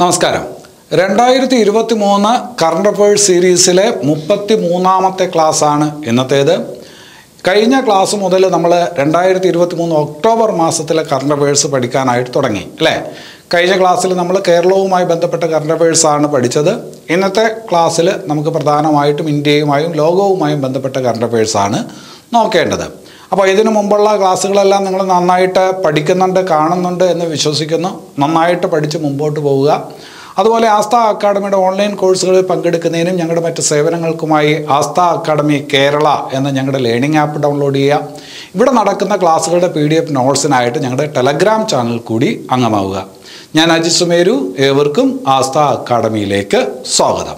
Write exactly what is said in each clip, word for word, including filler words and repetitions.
നമസ്കാരം. രണ്ടായിരത്തി ഇരുപത്തി മൂന്ന് കറണ്ട് അഫയേഴ്സ് സീരീസിലെ മുപ്പത്തി മൂന്നാമത്തെ ക്ലാസ്സാണ് ഇന്നത്തേത്. കഴിഞ്ഞ ക്ലാസ് മുതൽ നമ്മൾ രണ്ടായിരത്തി ഇരുപത്തി മൂന്ന് ഒക്ടോബർ മാസത്തിലെ കറണ്ട് അഫയേഴ്സ് പഠിക്കാനായിട്ട് തുടങ്ങി അല്ലേ. കഴിഞ്ഞ ക്ലാസ്സിൽ നമ്മൾ കേരളവുമായി ബന്ധപ്പെട്ട കറണ്ട് അഫയേഴ്സാണ് പഠിച്ചത്. ഇന്നത്തെ ക്ലാസ്സിൽ നമുക്ക് പ്രധാനമായിട്ടും ഇന്ത്യയുമായും ലോകവുമായും ബന്ധപ്പെട്ട കറണ്ട് അഫയേഴ്സാണ് നോക്കേണ്ടത്. അപ്പോൾ ഇതിനു മുമ്പുള്ള ക്ലാസ്സുകളെല്ലാം നിങ്ങൾ നന്നായിട്ട് പഠിക്കുന്നുണ്ട്, കാണുന്നുണ്ട് എന്ന് വിശ്വസിക്കുന്നു. നന്നായിട്ട് പഠിച്ച് മുമ്പോട്ട് പോവുക. അതുപോലെ ആസ്ഥ അക്കാഡമിയുടെ ഓൺലൈൻ കോഴ്സുകളിൽ പങ്കെടുക്കുന്നതിനും ഞങ്ങളുടെ മറ്റ് സേവനങ്ങൾക്കുമായി ആസ്ഥ അക്കാഡമി കേരള എന്ന ഞങ്ങളുടെ ലേണിംഗ് ആപ്പ് ഡൗൺലോഡ് ചെയ്യുക. ഇവിടെ നടക്കുന്ന ക്ലാസ്സുകളുടെ പി ഡി എഫ് നോട്ട്സിനായിട്ട് ഞങ്ങളുടെ ടെലഗ്രാം ചാനൽ കൂടി അംഗമാവുക. ഞാൻ അജിത് സുമേരു. ഏവർക്കും ആസ്ഥ അക്കാഡമിയിലേക്ക് സ്വാഗതം.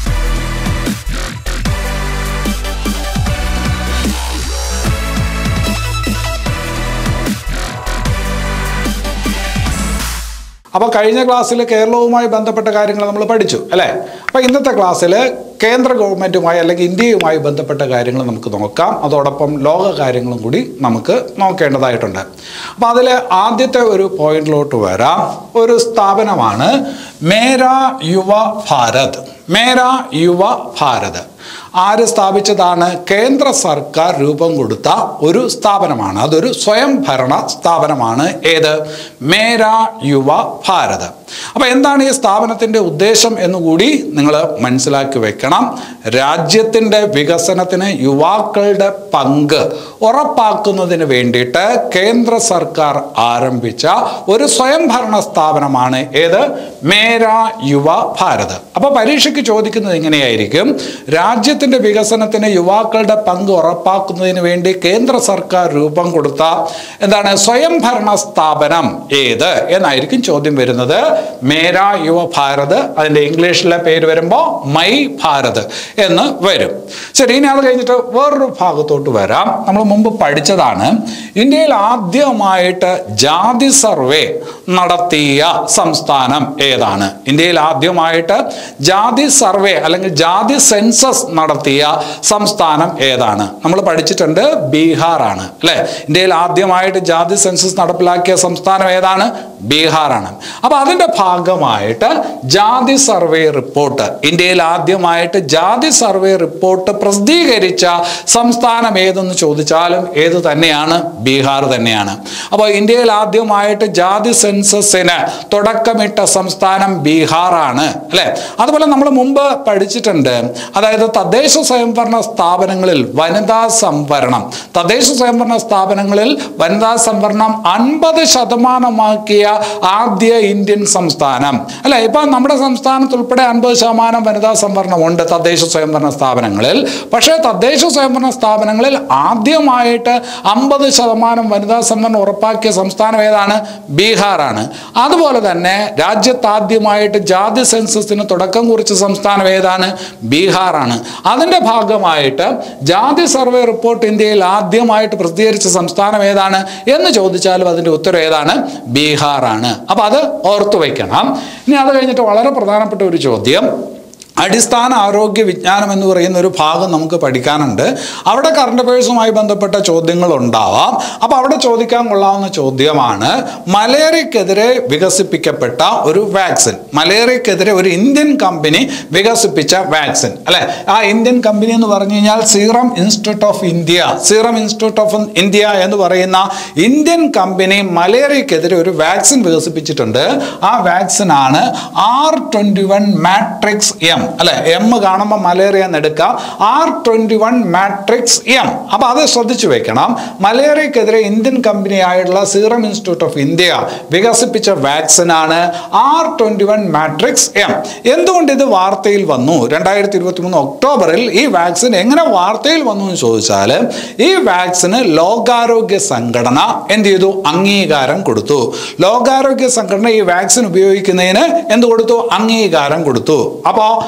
അപ്പോൾ കഴിഞ്ഞ ക്ലാസ്സിൽ കേരളവുമായി ബന്ധപ്പെട്ട കാര്യങ്ങൾ നമ്മൾ പഠിച്ചു അല്ലേ. അപ്പോൾ ഇന്നത്തെ ക്ലാസ്സിൽ കേന്ദ്ര ഗവൺമെൻറ്റുമായി അല്ലെങ്കിൽ ഇന്ത്യയുമായി ബന്ധപ്പെട്ട കാര്യങ്ങൾ നമുക്ക് നോക്കാം. അതോടൊപ്പം ലോക കാര്യങ്ങളും കൂടി നമുക്ക് നോക്കേണ്ടതായിട്ടുണ്ട്. അപ്പോൾ അതിൽ ആദ്യത്തെ ഒരു പോയിന്റിലോട്ട് വരാം. ഒരു സ്ഥാപനമാണ് മേരാ യുവ ഭാരത്. മേരാ യുവ ഭാരത് ആര് സ്ഥാപിച്ചതാണ്? കേന്ദ്ര സർക്കാർ രൂപം കൊടുത്ത ഒരു സ്ഥാപനമാണ്. അതൊരു സ്വയംഭരണ സ്ഥാപനമാണ്. ഏത്? മേരാ യുവ ഭാരത്. അപ്പോൾ എന്താണ് ഈ സ്ഥാപനത്തിൻ്റെ ഉദ്ദേശം എന്നുകൂടി നിങ്ങൾ മനസ്സിലാക്കി വെക്കണം. രാജ്യത്തിൻ്റെ വികസനത്തിന് യുവാക്കളുടെ പങ്ക് ഉറപ്പാക്കുന്നതിന് വേണ്ടിയിട്ട് കേന്ദ്ര സർക്കാർ ആരംഭിച്ച ഒരു സ്വയംഭരണ സ്ഥാപനമാണ് ഏത്? മേരാ യുവ ഭാരത്. അപ്പോൾ പരീക്ഷയ്ക്ക് ചോദിക്കുന്നത് ഇങ്ങനെയായിരിക്കും: രാജ്യത്തിൻ്റെ വികസനത്തിന് യുവാക്കളുടെ പങ്ക് ഉറപ്പാക്കുന്നതിന് വേണ്ടി കേന്ദ്ര സർക്കാർ രൂപം കൊടുത്ത എന്താണ് സ്വയംഭരണ സ്ഥാപനം ഏത് എന്നായിരിക്കും ചോദ്യം വരുന്നത്. മേരാ യുവ ഭാരത്. അതിൻ്റെ ഇംഗ്ലീഷിലെ പേര് വരുമ്പോൾ മൈ ഭാരത് എന്ന് വരും. ശരി, ഇനി അത് കഴിഞ്ഞിട്ട് വേറൊരു ഭാഗത്തോട്ട് വരാം. നമ്മൾ മുമ്പ് പഠിച്ചതാണ് ഇന്ത്യയിൽ ആദ്യമായിട്ട് ജാതി സർവേ നടത്തിയ സംസ്ഥാനം ഏതാണ്? ഇന്ത്യയിൽ ആദ്യമായിട്ട് ജാതി സർവേ അല്ലെങ്കിൽ ജാതി സെൻസസ് നടത്തിയ സംസ്ഥാനം ഏതാണ്? നമ്മൾ പഠിച്ചിട്ടുണ്ട് ബീഹാറാണ് അല്ലേ. ഇന്ത്യയിൽ ആദ്യമായിട്ട് ജാതി സെൻസസ് നടപ്പിലാക്കിയ സംസ്ഥാനം ഏതാണ്? ബീഹാറാണ്. അപ്പോൾ അതിൻ്റെ ഭാഗമായിട്ട് ജാതി സർവേ റിപ്പോർട്ട്, ഇന്ത്യയിൽ ആദ്യമായിട്ട് ജാതി സർവേ റിപ്പോർട്ട് പ്രസിദ്ധീകരിച്ച സംസ്ഥാനം ഏതെന്ന് ചോദിച്ചാലും ഏത് തന്നെയാണ്? ബീഹാർ തന്നെയാണ്. അപ്പോൾ ഇന്ത്യയിൽ ആദ്യമായിട്ട് ജാതി സെൻസസിന് തുടക്കമിട്ട സംസ്ഥാനം ബീഹാറാണ് അല്ലേ. അതുപോലെ നമ്മൾ മുമ്പ് പഠിച്ചിട്ടുണ്ട്, അതായത് തദ്ദേശ സ്വയംഭരണ സ്ഥാപനങ്ങളിൽ വനിതാ സംവരണം, തദ്ദേശ സ്വയംഭരണ സ്ഥാപനങ്ങളിൽ വനിതാ സംവരണം അൻപത് ശതമാനമാക്കിയ ആദ്യ ഇന്ത്യൻ സംസ്ഥാനം അല്ലെ. ഇപ്പൊ നമ്മുടെ സംസ്ഥാനത്ത് ഉൾപ്പെടെ അൻപത് ശതമാനം വനിതാ സംവരണം ഉണ്ട് തദ്ദേശ സ്വയംഭരണ സ്ഥാപനങ്ങളിൽ. പക്ഷേ തദ്ദേശ സ്വയംഭരണ സ്ഥാപനങ്ങളിൽ ആദ്യമായിട്ട് അമ്പത് ശതമാനം വനിതാ സംവരണം ഉറപ്പാക്കിയ സംസ്ഥാനം ഏതാണ്? ബീഹാറാണ്. അതുപോലെ തന്നെ രാജ്യത്ത് ആദ്യമായിട്ട് ജാതി സെൻസസിന് തുടക്കം കുറിച്ച സംസ്ഥാനം ഏതാണ്? ബീഹാറാണ്. അതിൻ്റെ ഭാഗമായിട്ട് ജാതി സർവേ റിപ്പോർട്ട് ഇന്ത്യയിൽ ആദ്യമായിട്ട് പ്രസിദ്ധീകരിച്ച സംസ്ഥാനം ഏതാണ് എന്ന് ചോദിച്ചാലും അതിൻ്റെ ഉത്തരം ഏതാണ്? ബീഹാറാണ്. അപ്പം അത് ഓർത്തു വയ്ക്കണം. ഇനി അത് കഴിഞ്ഞിട്ട് വളരെ പ്രധാനപ്പെട്ട ഒരു ചോദ്യം, അടിസ്ഥാന ആരോഗ്യ വിജ്ഞാനം എന്ന് പറയുന്ന ഒരു ഭാഗം നമുക്ക് പഠിക്കാനുണ്ട്. അവിടെ കറണ്ട് അഫയേഴ്സുമായി ബന്ധപ്പെട്ട ചോദ്യങ്ങൾ ഉണ്ടാവാം. അപ്പോൾ അവിടെ ചോദിക്കാൻ കൊള്ളാവുന്ന ചോദ്യമാണ് മലേറിയക്കെതിരെ വികസിപ്പിക്കപ്പെട്ട ഒരു വാക്സിൻ. മലേറിയക്കെതിരെ ഒരു ഇന്ത്യൻ കമ്പനി വികസിപ്പിച്ച വാക്സിൻ അല്ലെ. ആ ഇന്ത്യൻ കമ്പനി എന്ന് പറഞ്ഞു കഴിഞ്ഞാൽ Serum Institute of India. Serum Institute of India എന്ന് പറയുന്ന ഇന്ത്യൻ കമ്പനി മലേറിയക്കെതിരെ ഒരു വാക്സിൻ വികസിപ്പിച്ചിട്ടുണ്ട്. ആ വാക്സിൻ ആണ് R twenty one matrix M അല്ലെ. എം കാണുമ്പോൾ മലേറിയ എന്ന് എടുക്കാം. R twenty one matrix M. അപ്പൊ അത് ശ്രദ്ധിച്ചു വെക്കണം. മലേറിയക്കെതിരെ ഇന്ത്യൻ കമ്പനിയായിട്ടുള്ള സീറം ഇൻസ്റ്റിറ്റ്യൂട്ട് ഓഫ് ഇന്ത്യ വികസിപ്പിച്ച വാക്സിൻ ആണ് R twenty one matrix M. എന്തുകൊണ്ട് ഇത് വാർത്തയിൽ വന്നു? രണ്ടായിരത്തി ഇരുപത്തി മൂന്ന് ഒക്ടോബറിൽ ഈ വാക്സിൻ എങ്ങനെ വാർത്തയിൽ വന്നു എന്ന് ചോദിച്ചാൽ, ഈ വാക്സിന് ലോകാരോഗ്യ സംഘടന എന്ത് ചെയ്തു? അംഗീകാരം കൊടുത്തു. ലോകാരോഗ്യ സംഘടന ഈ വാക്സിൻ ഉപയോഗിക്കുന്നതിന് എന്ത് കൊടുത്തു? അംഗീകാരം കൊടുത്തു. അപ്പോൾ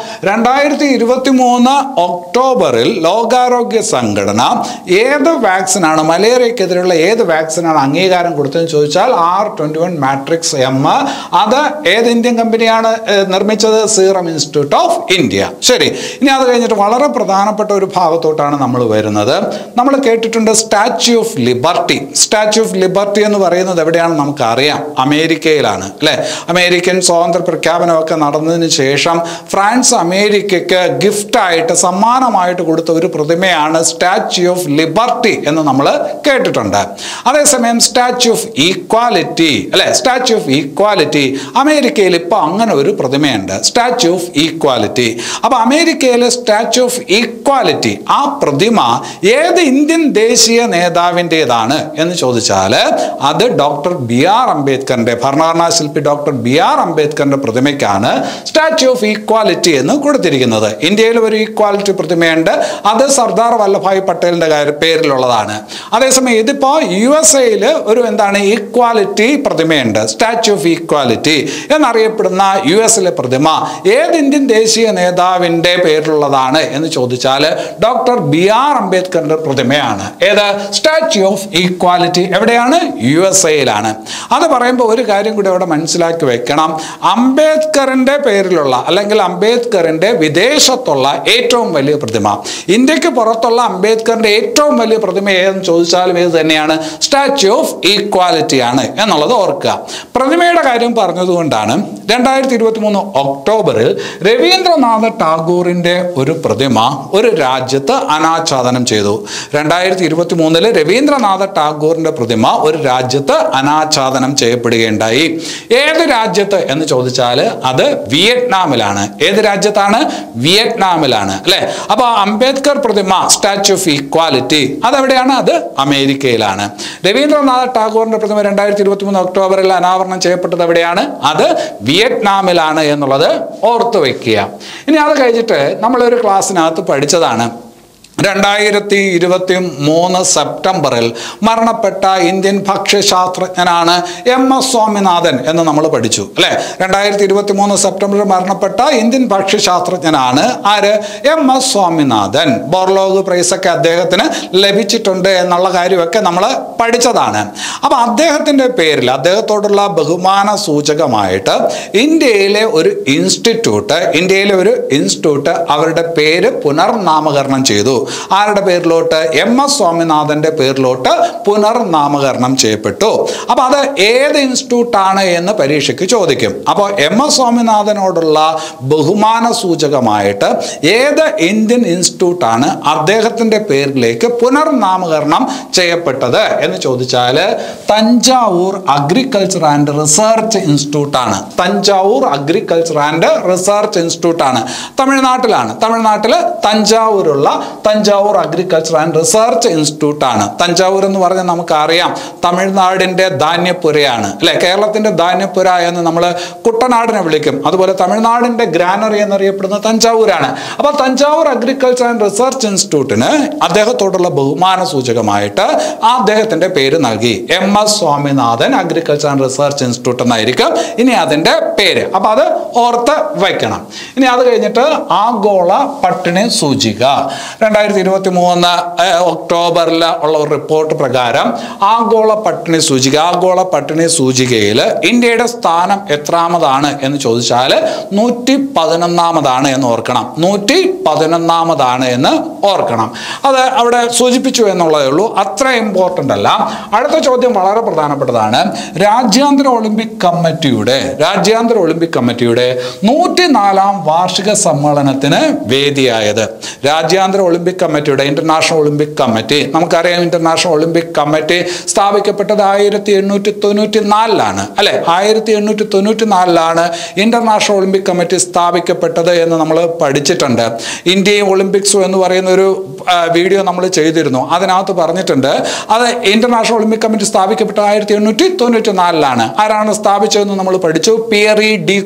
രണ്ടായിരത്തി ഇരുപത്തി മൂന്ന് ഒക്ടോബറിൽ ലോകാരോഗ്യ സംഘടന ഏത് വാക്സിനാണ്, മലേറിയക്കെതിരെയുള്ള ഏത് വാക്സിനാണ് അംഗീകാരം കൊടുത്തതെന്ന് ചോദിച്ചാൽ R twenty one matrix M. അത് ഏത് ഇന്ത്യൻ കമ്പനിയാണ് നിർമ്മിച്ചത്? Serum Institute of India. ശരി, ഇനി അത് കഴിഞ്ഞിട്ട് വളരെ പ്രധാനപ്പെട്ട ഒരു ഭാഗത്തോട്ടാണ് നമ്മൾ വരുന്നത്. നമ്മൾ കേട്ടിട്ടുണ്ട് Statue of Liberty. Statue of Liberty എന്ന് പറയുന്നത് എവിടെയാണെന്ന് നമുക്കറിയാം, അമേരിക്കയിലാണ് അല്ലെ. അമേരിക്കൻ സ്വാതന്ത്ര്യ പ്രഖ്യാപനമൊക്കെ നടന്നതിന് ശേഷം ഫ്രാൻസ് അമേരിക്കയ്ക്ക് ഗിഫ്റ്റായിട്ട് സമ്മാനമായിട്ട് കൊടുത്ത ഒരു പ്രതിമയാണ് സ്റ്റാച്യു ഓഫ് ലിബർട്ടി എന്ന് നമ്മൾ കേട്ടിട്ടുണ്ട്. അതേസമയം സ്റ്റാച്യു ഓഫ് ഈക്വാലിറ്റി അല്ലെ, സ്റ്റാച്യു ഓഫ് ഈക്വാലിറ്റി അമേരിക്കയിൽ ഇപ്പോൾ അങ്ങനെ ഒരു പ്രതിമയുണ്ട്, സ്റ്റാച്യു ഓഫ് ഈക്വാലിറ്റി. അപ്പൊ അമേരിക്കയിലെ സ്റ്റാച്യു ഓഫ് ഈക്വാലിറ്റി ആ പ്രതിമ ഏത് ഇന്ത്യൻ ദേശീയ നേതാവിൻ്റെതാണ് എന്ന് ചോദിച്ചാൽ അത് ഡോക്ടർ ബി ആർ അംബേദ്കറിന്റെ, ഭരണഘടനാ ശില്പി ഡോക്ടർ ബി ആർ അംബേദ്കറിന്റെ പ്രതിമയ്ക്കാണ് സ്റ്റാച്യു ഓഫ് ഈക്വാലിറ്റി എന്ന് കൊടുത്തിരിക്കുന്നത്. ഇന്ത്യയിൽ ഒരു ഈക്വാലിറ്റി പ്രതിമയുണ്ട്, അത് സർദാർ വല്ലഭായ് പട്ടേലിന്റെ പേരിലുള്ളതാണ്. അതേസമയം ഇതിപ്പോ യു എസ് എയിൽ ഒരു എന്താണ് ഈക്വാലിറ്റി പ്രതിമയുണ്ട്, സ്റ്റാച്യു ഓഫ് ഈക്വാലിറ്റി എന്നറിയപ്പെടുന്ന യു എസിലെ പ്രതിമ ഏത് ഇന്ത്യൻ ദേശീയ നേതാവിന്റെ പേരിലുള്ളതാണ് എന്ന് ചോദിച്ചാൽ ഡോക്ടർ ബി ആർ അംബേദ്കറിന്റെ പ്രതിമയാണ്. ഏത്? സ്റ്റാച്യു ഓഫ് ഈക്വാലിറ്റി എവിടെയാണ്? യു എസ് എയിലാണ്. അത് പറയുമ്പോൾ ഒരു കാര്യം കൂടി അവിടെ മനസ്സിലാക്കി വെക്കണം. അംബേദ്കറിന്റെ പേരിലുള്ള അല്ലെങ്കിൽ അംബേദ്കറിന്റെ വിദേശത്തുള്ള ഏറ്റവും വലിയ പ്രതിമ, ഇന്ത്യക്ക് പുറത്തുള്ള അംബേദ്കറിന്റെ ഏറ്റവും വലിയ പ്രതിമ ഏതെന്ന് ചോദിച്ചാലും ഏത് തന്നെയാണ്? സ്റ്റാച്യു ഓഫ് ഈക്വാലിറ്റി ആണ് എന്നുള്ളത് ഓർക്കുക. പ്രതിമയുടെ കാര്യം പറഞ്ഞതുകൊണ്ടാണ് രണ്ടായിരത്തി ഇരുപത്തി മൂന്ന് ഒക്ടോബറിൽ രവീന്ദ്രനാഥ ടാഗോറിന്റെ ഒരു പ്രതിമ ഒരു രാജ്യത്ത് അനാച്ഛാദനം ചെയ്തു. രണ്ടായിരത്തി ഇരുപത്തി മൂന്നില് രവീന്ദ്രനാഥ ടാഗോറിന്റെ പ്രതിമ ഒരു രാജ്യത്ത് അനാച്ഛാദനം ചെയ്യപ്പെടുകയുണ്ടായി. ഏത് രാജ്യത്ത് എന്ന് ചോദിച്ചാൽ അത് വിയറ്റ്നാമിലാണ്. ഏത് രാജ്യത്താണ്? വിയറ്റ്നാമിലാണ് അല്ലെ. അപ്പൊ അംബേദ്കർ പ്രതിമ സ്റ്റാച്യു ഓഫ് ഈക്വാലിറ്റി അതെവിടെയാണ്? അത് അമേരിക്കയിലാണ്. രവീന്ദ്രനാഥ ടാഗോറിന്റെ പ്രതിമ രണ്ടായിരത്തി ഇരുപത്തി മൂന്ന് ഒക്ടോബറിൽ അനാവരണം ചെയ്യപ്പെട്ടത് എവിടെയാണ്? അത് വിയറ്റ്നാമിലാണ് എന്നുള്ളത് ഓർത്തു വെക്കുക. ഇനി അത് കഴിഞ്ഞിട്ട് നമ്മളൊരു ക്ലാസ്സിനകത്ത് പഠിച്ചതാണ് രണ്ടായിരത്തി ഇരുപത്തി മൂന്ന് സെപ്റ്റംബറിൽ മരണപ്പെട്ട ഇന്ത്യൻ ഭക്ഷ്യശാസ്ത്രജ്ഞനാണ് എം എസ് സ്വാമിനാഥൻ എന്ന് നമ്മൾ പഠിച്ചു അല്ലെ. രണ്ടായിരത്തി ഇരുപത്തി മൂന്ന് സെപ്റ്റംബറിൽ മരണപ്പെട്ട ഇന്ത്യൻ ഭക്ഷ്യശാസ്ത്രജ്ഞനാണ് ആര്? M S Swaminathan. Borlaug prize ഒക്കെ അദ്ദേഹത്തിന് ലഭിച്ചിട്ടുണ്ട് എന്നുള്ള കാര്യമൊക്കെ നമ്മൾ പഠിച്ചതാണ്. അപ്പൊ അദ്ദേഹത്തിന്റെ പേരിൽ അദ്ദേഹത്തോടുള്ള ബഹുമാന സൂചകമായിട്ട് ഇന്ത്യയിലെ ഒരു ഇൻസ്റ്റിറ്റ്യൂട്ട് ഇന്ത്യയിലെ ഒരു ഇൻസ്റ്റിറ്റ്യൂട്ട് അവരുടെ പേര് പുനർനാമകരണം ചെയ്തു. ആരുടെ പേരിലോട്ട്? എം എസ് സ്വാമിനാഥന്റെ പേരിലോട്ട് പുനർനാമകരണം ചെയ്യപ്പെട്ടു. അപ്പൊ അത് ഏത് ഇൻസ്റ്റിറ്റ്യൂട്ടാണ് എന്ന് പരീക്ഷയ്ക്ക് ചോദിക്കും. അപ്പോൾ എം എസ് സ്വാമിനാഥനോടുള്ള ബഹുമാന സൂചകമായിട്ട് ഏത് ഇന്ത്യൻ ഇൻസ്റ്റിറ്റ്യൂട്ടാണ് അദ്ദേഹത്തിന്റെ പേരിലേക്ക് പുനർനാമകരണം ചെയ്യപ്പെട്ടത് എന്ന് ചോദിച്ചാൽ Thanjavur agriculture and research institute ആണ്. Thanjavur agriculture and research institute ആണ്. തമിഴ്നാട്ടിലാണ്. തമിഴ്നാട്ടില് തഞ്ചാവൂരുള്ള Thanjavur agriculture and research institute ആണ്. തഞ്ചാവൂർ എന്ന് പറഞ്ഞാൽ നമുക്കറിയാം തമിഴ്നാടിന്റെ ധാന്യപ്പുരയാണ് അല്ലെ. കേരളത്തിന്റെ ധാന്യപ്പുര എന്ന് നമ്മൾ കുട്ടനാടിനെ വിളിക്കും. അതുപോലെ തമിഴ്നാടിന്റെ ഗ്രാനറി എന്നറിയപ്പെടുന്ന തഞ്ചാവൂരാണ്. അപ്പൊ തഞ്ചാവൂർ അഗ്രികൾച്ചർ ആൻഡ് റിസർച്ച് ഇൻസ്റ്റിറ്റ്യൂട്ടിന് അദ്ദേഹത്തോടുള്ള ബഹുമാന സൂചകമായിട്ട് അദ്ദേഹത്തിന്റെ പേര് നൽകി. M S Swaminathan agriculture and research institute എന്നായിരിക്കും ഇനി അതിന്റെ പേര്. അപ്പൊ അത് ഓർത്ത് വയ്ക്കണം. ഇനി അത് കഴിഞ്ഞിട്ട് ആഗോള പട്ടിണി സൂചിക രണ്ടായിരത്തി ഇരുപത്തി മൂന്ന് ഒക്ടോബറിൽ ഉള്ള ഒരു റിപ്പോർട്ട് പ്രകാരം ആഗോള പട്ടിണി സൂചിക ആഗോള പട്ടിണി സൂചികയിൽ ഇന്ത്യയുടെ സ്ഥാനം എത്രാമതാണ് എന്ന് ചോദിച്ചാൽ നൂറ്റി പതിനൊന്നാമതാണ് എന്ന് ഓർക്കണം. നൂറ്റി പതിനൊന്നാമതാണ് എന്ന് ഓർക്കണം. അത് അവിടെ സൂചിപ്പിച്ചു എന്നുള്ളതേ ഉള്ളൂ, അത്ര ഇമ്പോർട്ടൻ്റ് അല്ല. അടുത്ത ചോദ്യം വളരെ പ്രധാനപ്പെട്ടതാണ്. രാജ്യാന്തര ഒളിമ്പിക് കമ്മിറ്റിയുടെ രാജ്യാന്തര ഒളിമ്പിക് കമ്മിറ്റിയുടെ നൂറ്റിനാലാം വാർഷിക സമ്മേളനത്തിന് വേദിയായത്. രാജ്യാന്തര ഒളിമ്പിക് കമ്മിറ്റിയുടെ ഇന്റർനാഷണൽ ഒളിമ്പിക് കമ്മിറ്റി നമുക്കറിയാം. ഇന്റർനാഷണൽ ഒളിമ്പിക് കമ്മിറ്റി സ്ഥാപിക്കപ്പെട്ടത് ആയിരത്തി എണ്ണൂറ്റി തൊണ്ണൂറ്റി നാലിലാണ് അല്ലെ. ആയിരത്തി എണ്ണൂറ്റി തൊണ്ണൂറ്റി നാലിലാണ് ഇന്റർനാഷണൽ ഒളിമ്പിക് കമ്മിറ്റി സ്ഥാപിക്കപ്പെട്ടത് എന്ന് നമ്മൾ പഠിച്ചിട്ടുണ്ട്. ഇന്ത്യയും ഒളിമ്പിക്സും എന്ന് പറയുന്ന ഒരു വീഡിയോ നമ്മൾ ചെയ്തിരുന്നു. അതിനകത്ത് പറഞ്ഞിട്ടുണ്ട് അത് ഇന്റർനാഷണൽ ഒളിമ്പിക് കമ്മിറ്റി സ്ഥാപിക്കപ്പെട്ട ആയിരത്തി എണ്ണൂറ്റി തൊണ്ണൂറ്റി നാലിലാണ്. ആരാണ് സ്ഥാപിച്ചതെന്ന് നമ്മൾ പഠിച്ചു? പിയറി ഡി കുബർട്ട്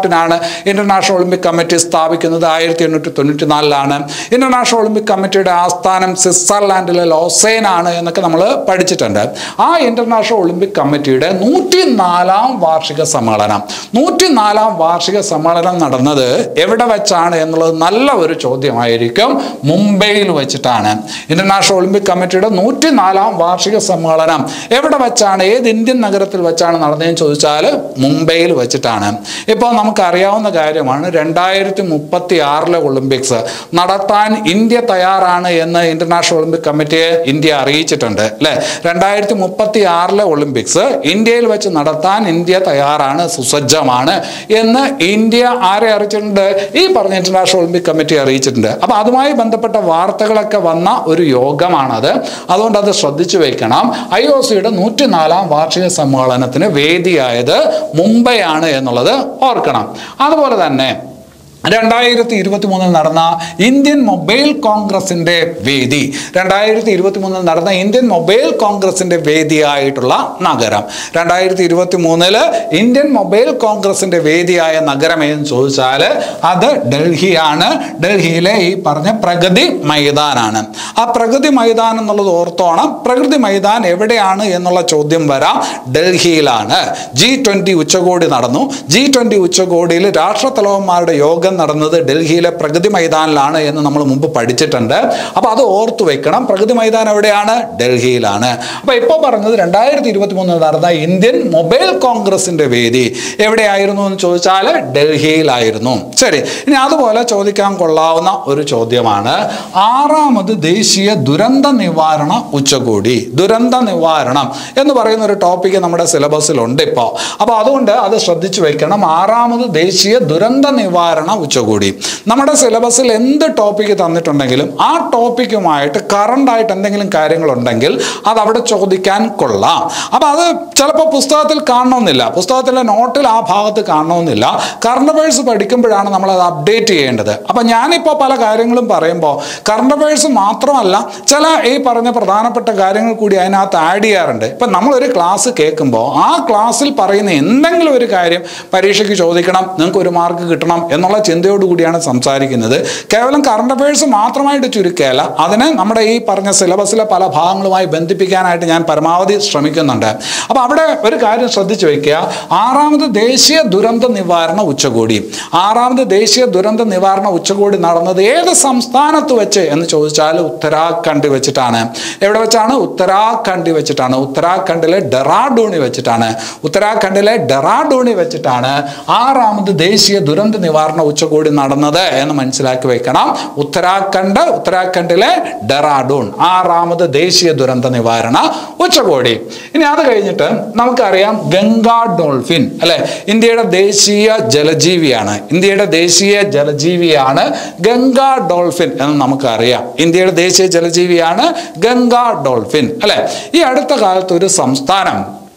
പാർട്ടിനാണ് ഇന്റർനാഷണൽ ഒളിമ്പിക് കമ്മിറ്റി സ്ഥാപിക്കുന്നത്? ആയിരത്തി എണ്ണൂറ്റി തൊണ്ണൂറ്റി നാലിലാണ്. ഇന്റർനാഷണൽ ഒളിമ്പിക് കമ്മിറ്റിയുടെ ആസ്ഥാനം സ്വിറ്റ്സർലാൻഡിലെ ലോസേനാണ് എന്നൊക്കെ നമ്മൾ പഠിച്ചിട്ടുണ്ട്. ആ ഇന്റർനാഷണൽ ഒളിമ്പിക് കമ്മിറ്റിയുടെ നൂറ്റി നാലാം വാർഷിക സമ്മേളനം നൂറ്റി നാലാം വാർഷിക സമ്മേളനം നടന്നത് എവിടെ വെച്ചാണ് എന്നുള്ളത് നല്ല ഒരു ചോദ്യമായിരിക്കും. മുംബൈയിൽ വെച്ചിട്ടാണ്. ഇന്റർനാഷണൽ ഒളിമ്പിക് കമ്മിറ്റിയുടെ നൂറ്റി നാലാം വാർഷിക സമ്മേളനം എവിടെ വെച്ചാണ്, ഏത് ഇന്ത്യൻ നഗരത്തിൽ വെച്ചാണ് നടന്നതെന്ന് ചോദിച്ചാൽ മുംബൈയിൽ വെച്ചിട്ടാണ്. ഇപ്പോൾ നമുക്കറിയാവുന്ന കാര്യമാണ്, രണ്ടായിരത്തി മുപ്പത്തി ആറിലെ ഒളിമ്പിക്സ് നടത്താൻ ഇന്ത്യ തയ്യാറാണ് എന്ന് ഇന്റർനാഷണൽ ഒളിമ്പിക് കമ്മിറ്റിയെ ഇന്ത്യ അറിയിച്ചിട്ടുണ്ട് അല്ലെ. രണ്ടായിരത്തി മുപ്പത്തി ആറിലെ ഒളിമ്പിക്സ് ഇന്ത്യയിൽ വെച്ച് നടത്താൻ ഇന്ത്യ തയ്യാറാണ്, സുസജ്ജമാണ് എന്ന് ഇന്ത്യ ആരെ അറിയിച്ചിട്ടുണ്ട്? ഈ പറഞ്ഞ ഇന്റർനാഷണൽ ഒളിമ്പിക് കമ്മിറ്റി അറിയിച്ചിട്ടുണ്ട്. അപ്പൊ അതുമായി ബന്ധപ്പെട്ട വാർത്തകളൊക്കെ വന്ന ഒരു യോഗമാണത്. അതുകൊണ്ട് അത് ശ്രദ്ധിച്ചു വെക്കണം. ഐ ഒ സിയുടെ നൂറ്റി നാലാം വാർഷിക സമ്മേളനത്തിന് വേദിയായത് മുംബൈ ആണ് എന്നുള്ളത് ഓർക്കണം. അതുപോലെ തന്നെ രണ്ടായിരത്തി ഇരുപത്തി മൂന്നിൽ നടന്ന ഇന്ത്യൻ മൊബൈൽ കോൺഗ്രസിന്റെ വേദി രണ്ടായിരത്തി ഇരുപത്തി മൂന്നിൽ നടന്ന ഇന്ത്യൻ മൊബൈൽ കോൺഗ്രസിന്റെ വേദിയായിട്ടുള്ള നഗരം രണ്ടായിരത്തി ഇരുപത്തി മൂന്നില് ഇന്ത്യൻ മൊബൈൽ കോൺഗ്രസിന്റെ വേദിയായ നഗരം എന്ന് ചോദിച്ചാൽ അത് ഡൽഹിയാണ്. ഡൽഹിയിലെ ഈ പറഞ്ഞ പ്രഗതി മൈതാനാണ്. ആ പ്രഗതി മൈതാൻ എന്നുള്ളത് ഓർത്തോണം. പ്രഗതി മൈതാൻ എവിടെയാണ് എന്നുള്ള ചോദ്യം വരാം. ഡൽഹിയിലാണ്. ജി ട്വന്റി ഉച്ചകോടി നടന്നു. ജി ട്വന്റി ഉച്ചകോടിയിൽ രാഷ്ട്രത്തലവന്മാരുടെ യോഗം നടന്നത് ഡൽഹിയിലെ പ്രഗതി മൈതാനിലാണ് എന്ന് നമ്മൾ മുമ്പ് പഠിച്ചിട്ടുണ്ട്. അപ്പൊ അത് ഓർത്തു വെക്കണം. പ്രഗതി മൈതാൻ എവിടെയാണ്? ഡൽഹിയിലാണ്. അപ്പൊ ഇപ്പൊ പറഞ്ഞത് രണ്ടായിരത്തി ഇരുപത്തി മൂന്നിൽ നടന്ന ഇന്ത്യൻ മൊബൈൽ കോൺഗ്രസിന്റെ വേദി എവിടെയായിരുന്നു എന്ന് ചോദിച്ചാൽ ഡൽഹിയിലായിരുന്നു. ശരി, ഇനി അതുപോലെ ചോദിക്കാൻ കൊള്ളാവുന്ന ഒരു ചോദ്യമാണ് ആറാമത് ദേശീയ ദുരന്ത നിവാരണ ഉച്ചകോടി. ദുരന്ത നിവാരണം എന്ന് പറയുന്ന ഒരു ടോപ്പിക്ക് നമ്മുടെ സിലബസിലുണ്ട് ഇപ്പോൾ. അപ്പൊ അതുകൊണ്ട് അത് ശ്രദ്ധിച്ചു വെക്കണം. ആറാമത് ദേശീയ ദുരന്ത നിവാരണ ഉച്ചകോടി. നമ്മുടെ സിലബസിൽ എന്ത് ടോപ്പിക്ക് തന്നിട്ടുണ്ടെങ്കിലും ആ ടോപ്പിക്കുമായിട്ട് കറണ്ട് ആയിട്ട് എന്തെങ്കിലും കാര്യങ്ങളുണ്ടെങ്കിൽ അത് അവിടെ ചോദിക്കാൻ കൊള്ളാം. അപ്പൊ അത് ചിലപ്പോൾ പുസ്തകത്തിൽ കാണണമെന്നില്ല, പുസ്തകത്തിലെ നോട്ടിൽ ആ ഭാഗത്ത് കാണണമെന്നില്ല. കറണ്ട് അഫയേഴ്സ് പഠിക്കുമ്പോഴാണ് നമ്മൾ അത് അപ്ഡേറ്റ് ചെയ്യേണ്ടത്. അപ്പൊ ഞാനിപ്പോൾ പല കാര്യങ്ങളും പറയുമ്പോൾ കറണ്ട് അഫയേഴ്സ് മാത്രമല്ല ചില ഈ പറഞ്ഞ പ്രധാനപ്പെട്ട കാര്യങ്ങൾ കൂടി അതിനകത്ത് ആഡ് ചെയ്യാറുണ്ട്. ഇപ്പൊ നമ്മളൊരു ക്ലാസ് കേൾക്കുമ്പോൾ ആ ക്ലാസ്സിൽ പറയുന്ന എന്തെങ്കിലും ഒരു കാര്യം പരീക്ഷയ്ക്ക് ചോദിക്കണം, നിങ്ങൾക്ക് ഒരു മാർക്ക് കിട്ടണം എന്നുള്ള ചിന്തയോടുകൂടിയാണ് സംസാരിക്കുന്നത്. കേവലം കറണ്ട് അഫയേഴ്സ് മാത്രമായിട്ട് ചുരുക്കുകയല്ല, അതിനെ നമ്മുടെ ഈ പറഞ്ഞ സിലബസിലെ പല ഭാഗങ്ങളുമായി ബന്ധിപ്പിക്കാനായിട്ട് ഞാൻ പരമാവധി ശ്രമിക്കുന്നുണ്ട്. അപ്പൊ അവിടെ ഒരു കാര്യം ശ്രദ്ധിച്ചു വെക്കുക. ആറാമത് ദേശീയ ദുരന്ത നിവാരണ ഉച്ചകോടി ആറാമത് ദേശീയ ദുരന്ത നിവാരണ ഉച്ചകോടി നടന്നത് ഏത് സംസ്ഥാനത്ത് വെച്ച് എന്ന് ചോദിച്ചാൽ ഉത്തരാഖണ്ഡ് വെച്ചിട്ടാണ്. എവിടെ വെച്ചാണ്? ഉത്തരാഖണ്ഡ് വെച്ചിട്ടാണ്. ഉത്തരാഖണ്ഡിലെ ഡെറാഡൂണി വെച്ചിട്ടാണ്. ഉത്തരാഖണ്ഡിലെ ഡെറാഡൂണി വെച്ചിട്ടാണ് ആറാമത് ദേശീയ ദുരന്ത നിവാരണ ഉച്ചകോടി നടന്നത് എന്ന് മനസ്സിലാക്കി വെക്കണം. ഉത്തരാഖണ്ഡ് ഉത്തരാഖണ്ഡിലെ ഡെറാഡൂൺ ആറാമത് ദേശീയ ദുരന്ത നിവാരണ ഉച്ചകോടി. ഇനി അത് കഴിഞ്ഞിട്ട് നമുക്കറിയാം ഗംഗാ ഡോൾഫിൻ അല്ലെ, ഇന്ത്യയുടെ ദേശീയ ജലജീവിയാണ്. ഇന്ത്യയുടെ ദേശീയ ജലജീവിയാണ് ഗംഗാ ഡോൾഫിൻ എന്ന് നമുക്കറിയാം. ഇന്ത്യയുടെ ദേശീയ ജലജീവിയാണ് ഗംഗാ ഡോൾഫിൻ അല്ലെ. ഈ അടുത്ത കാലത്ത് ഒരു സംസ്ഥാനം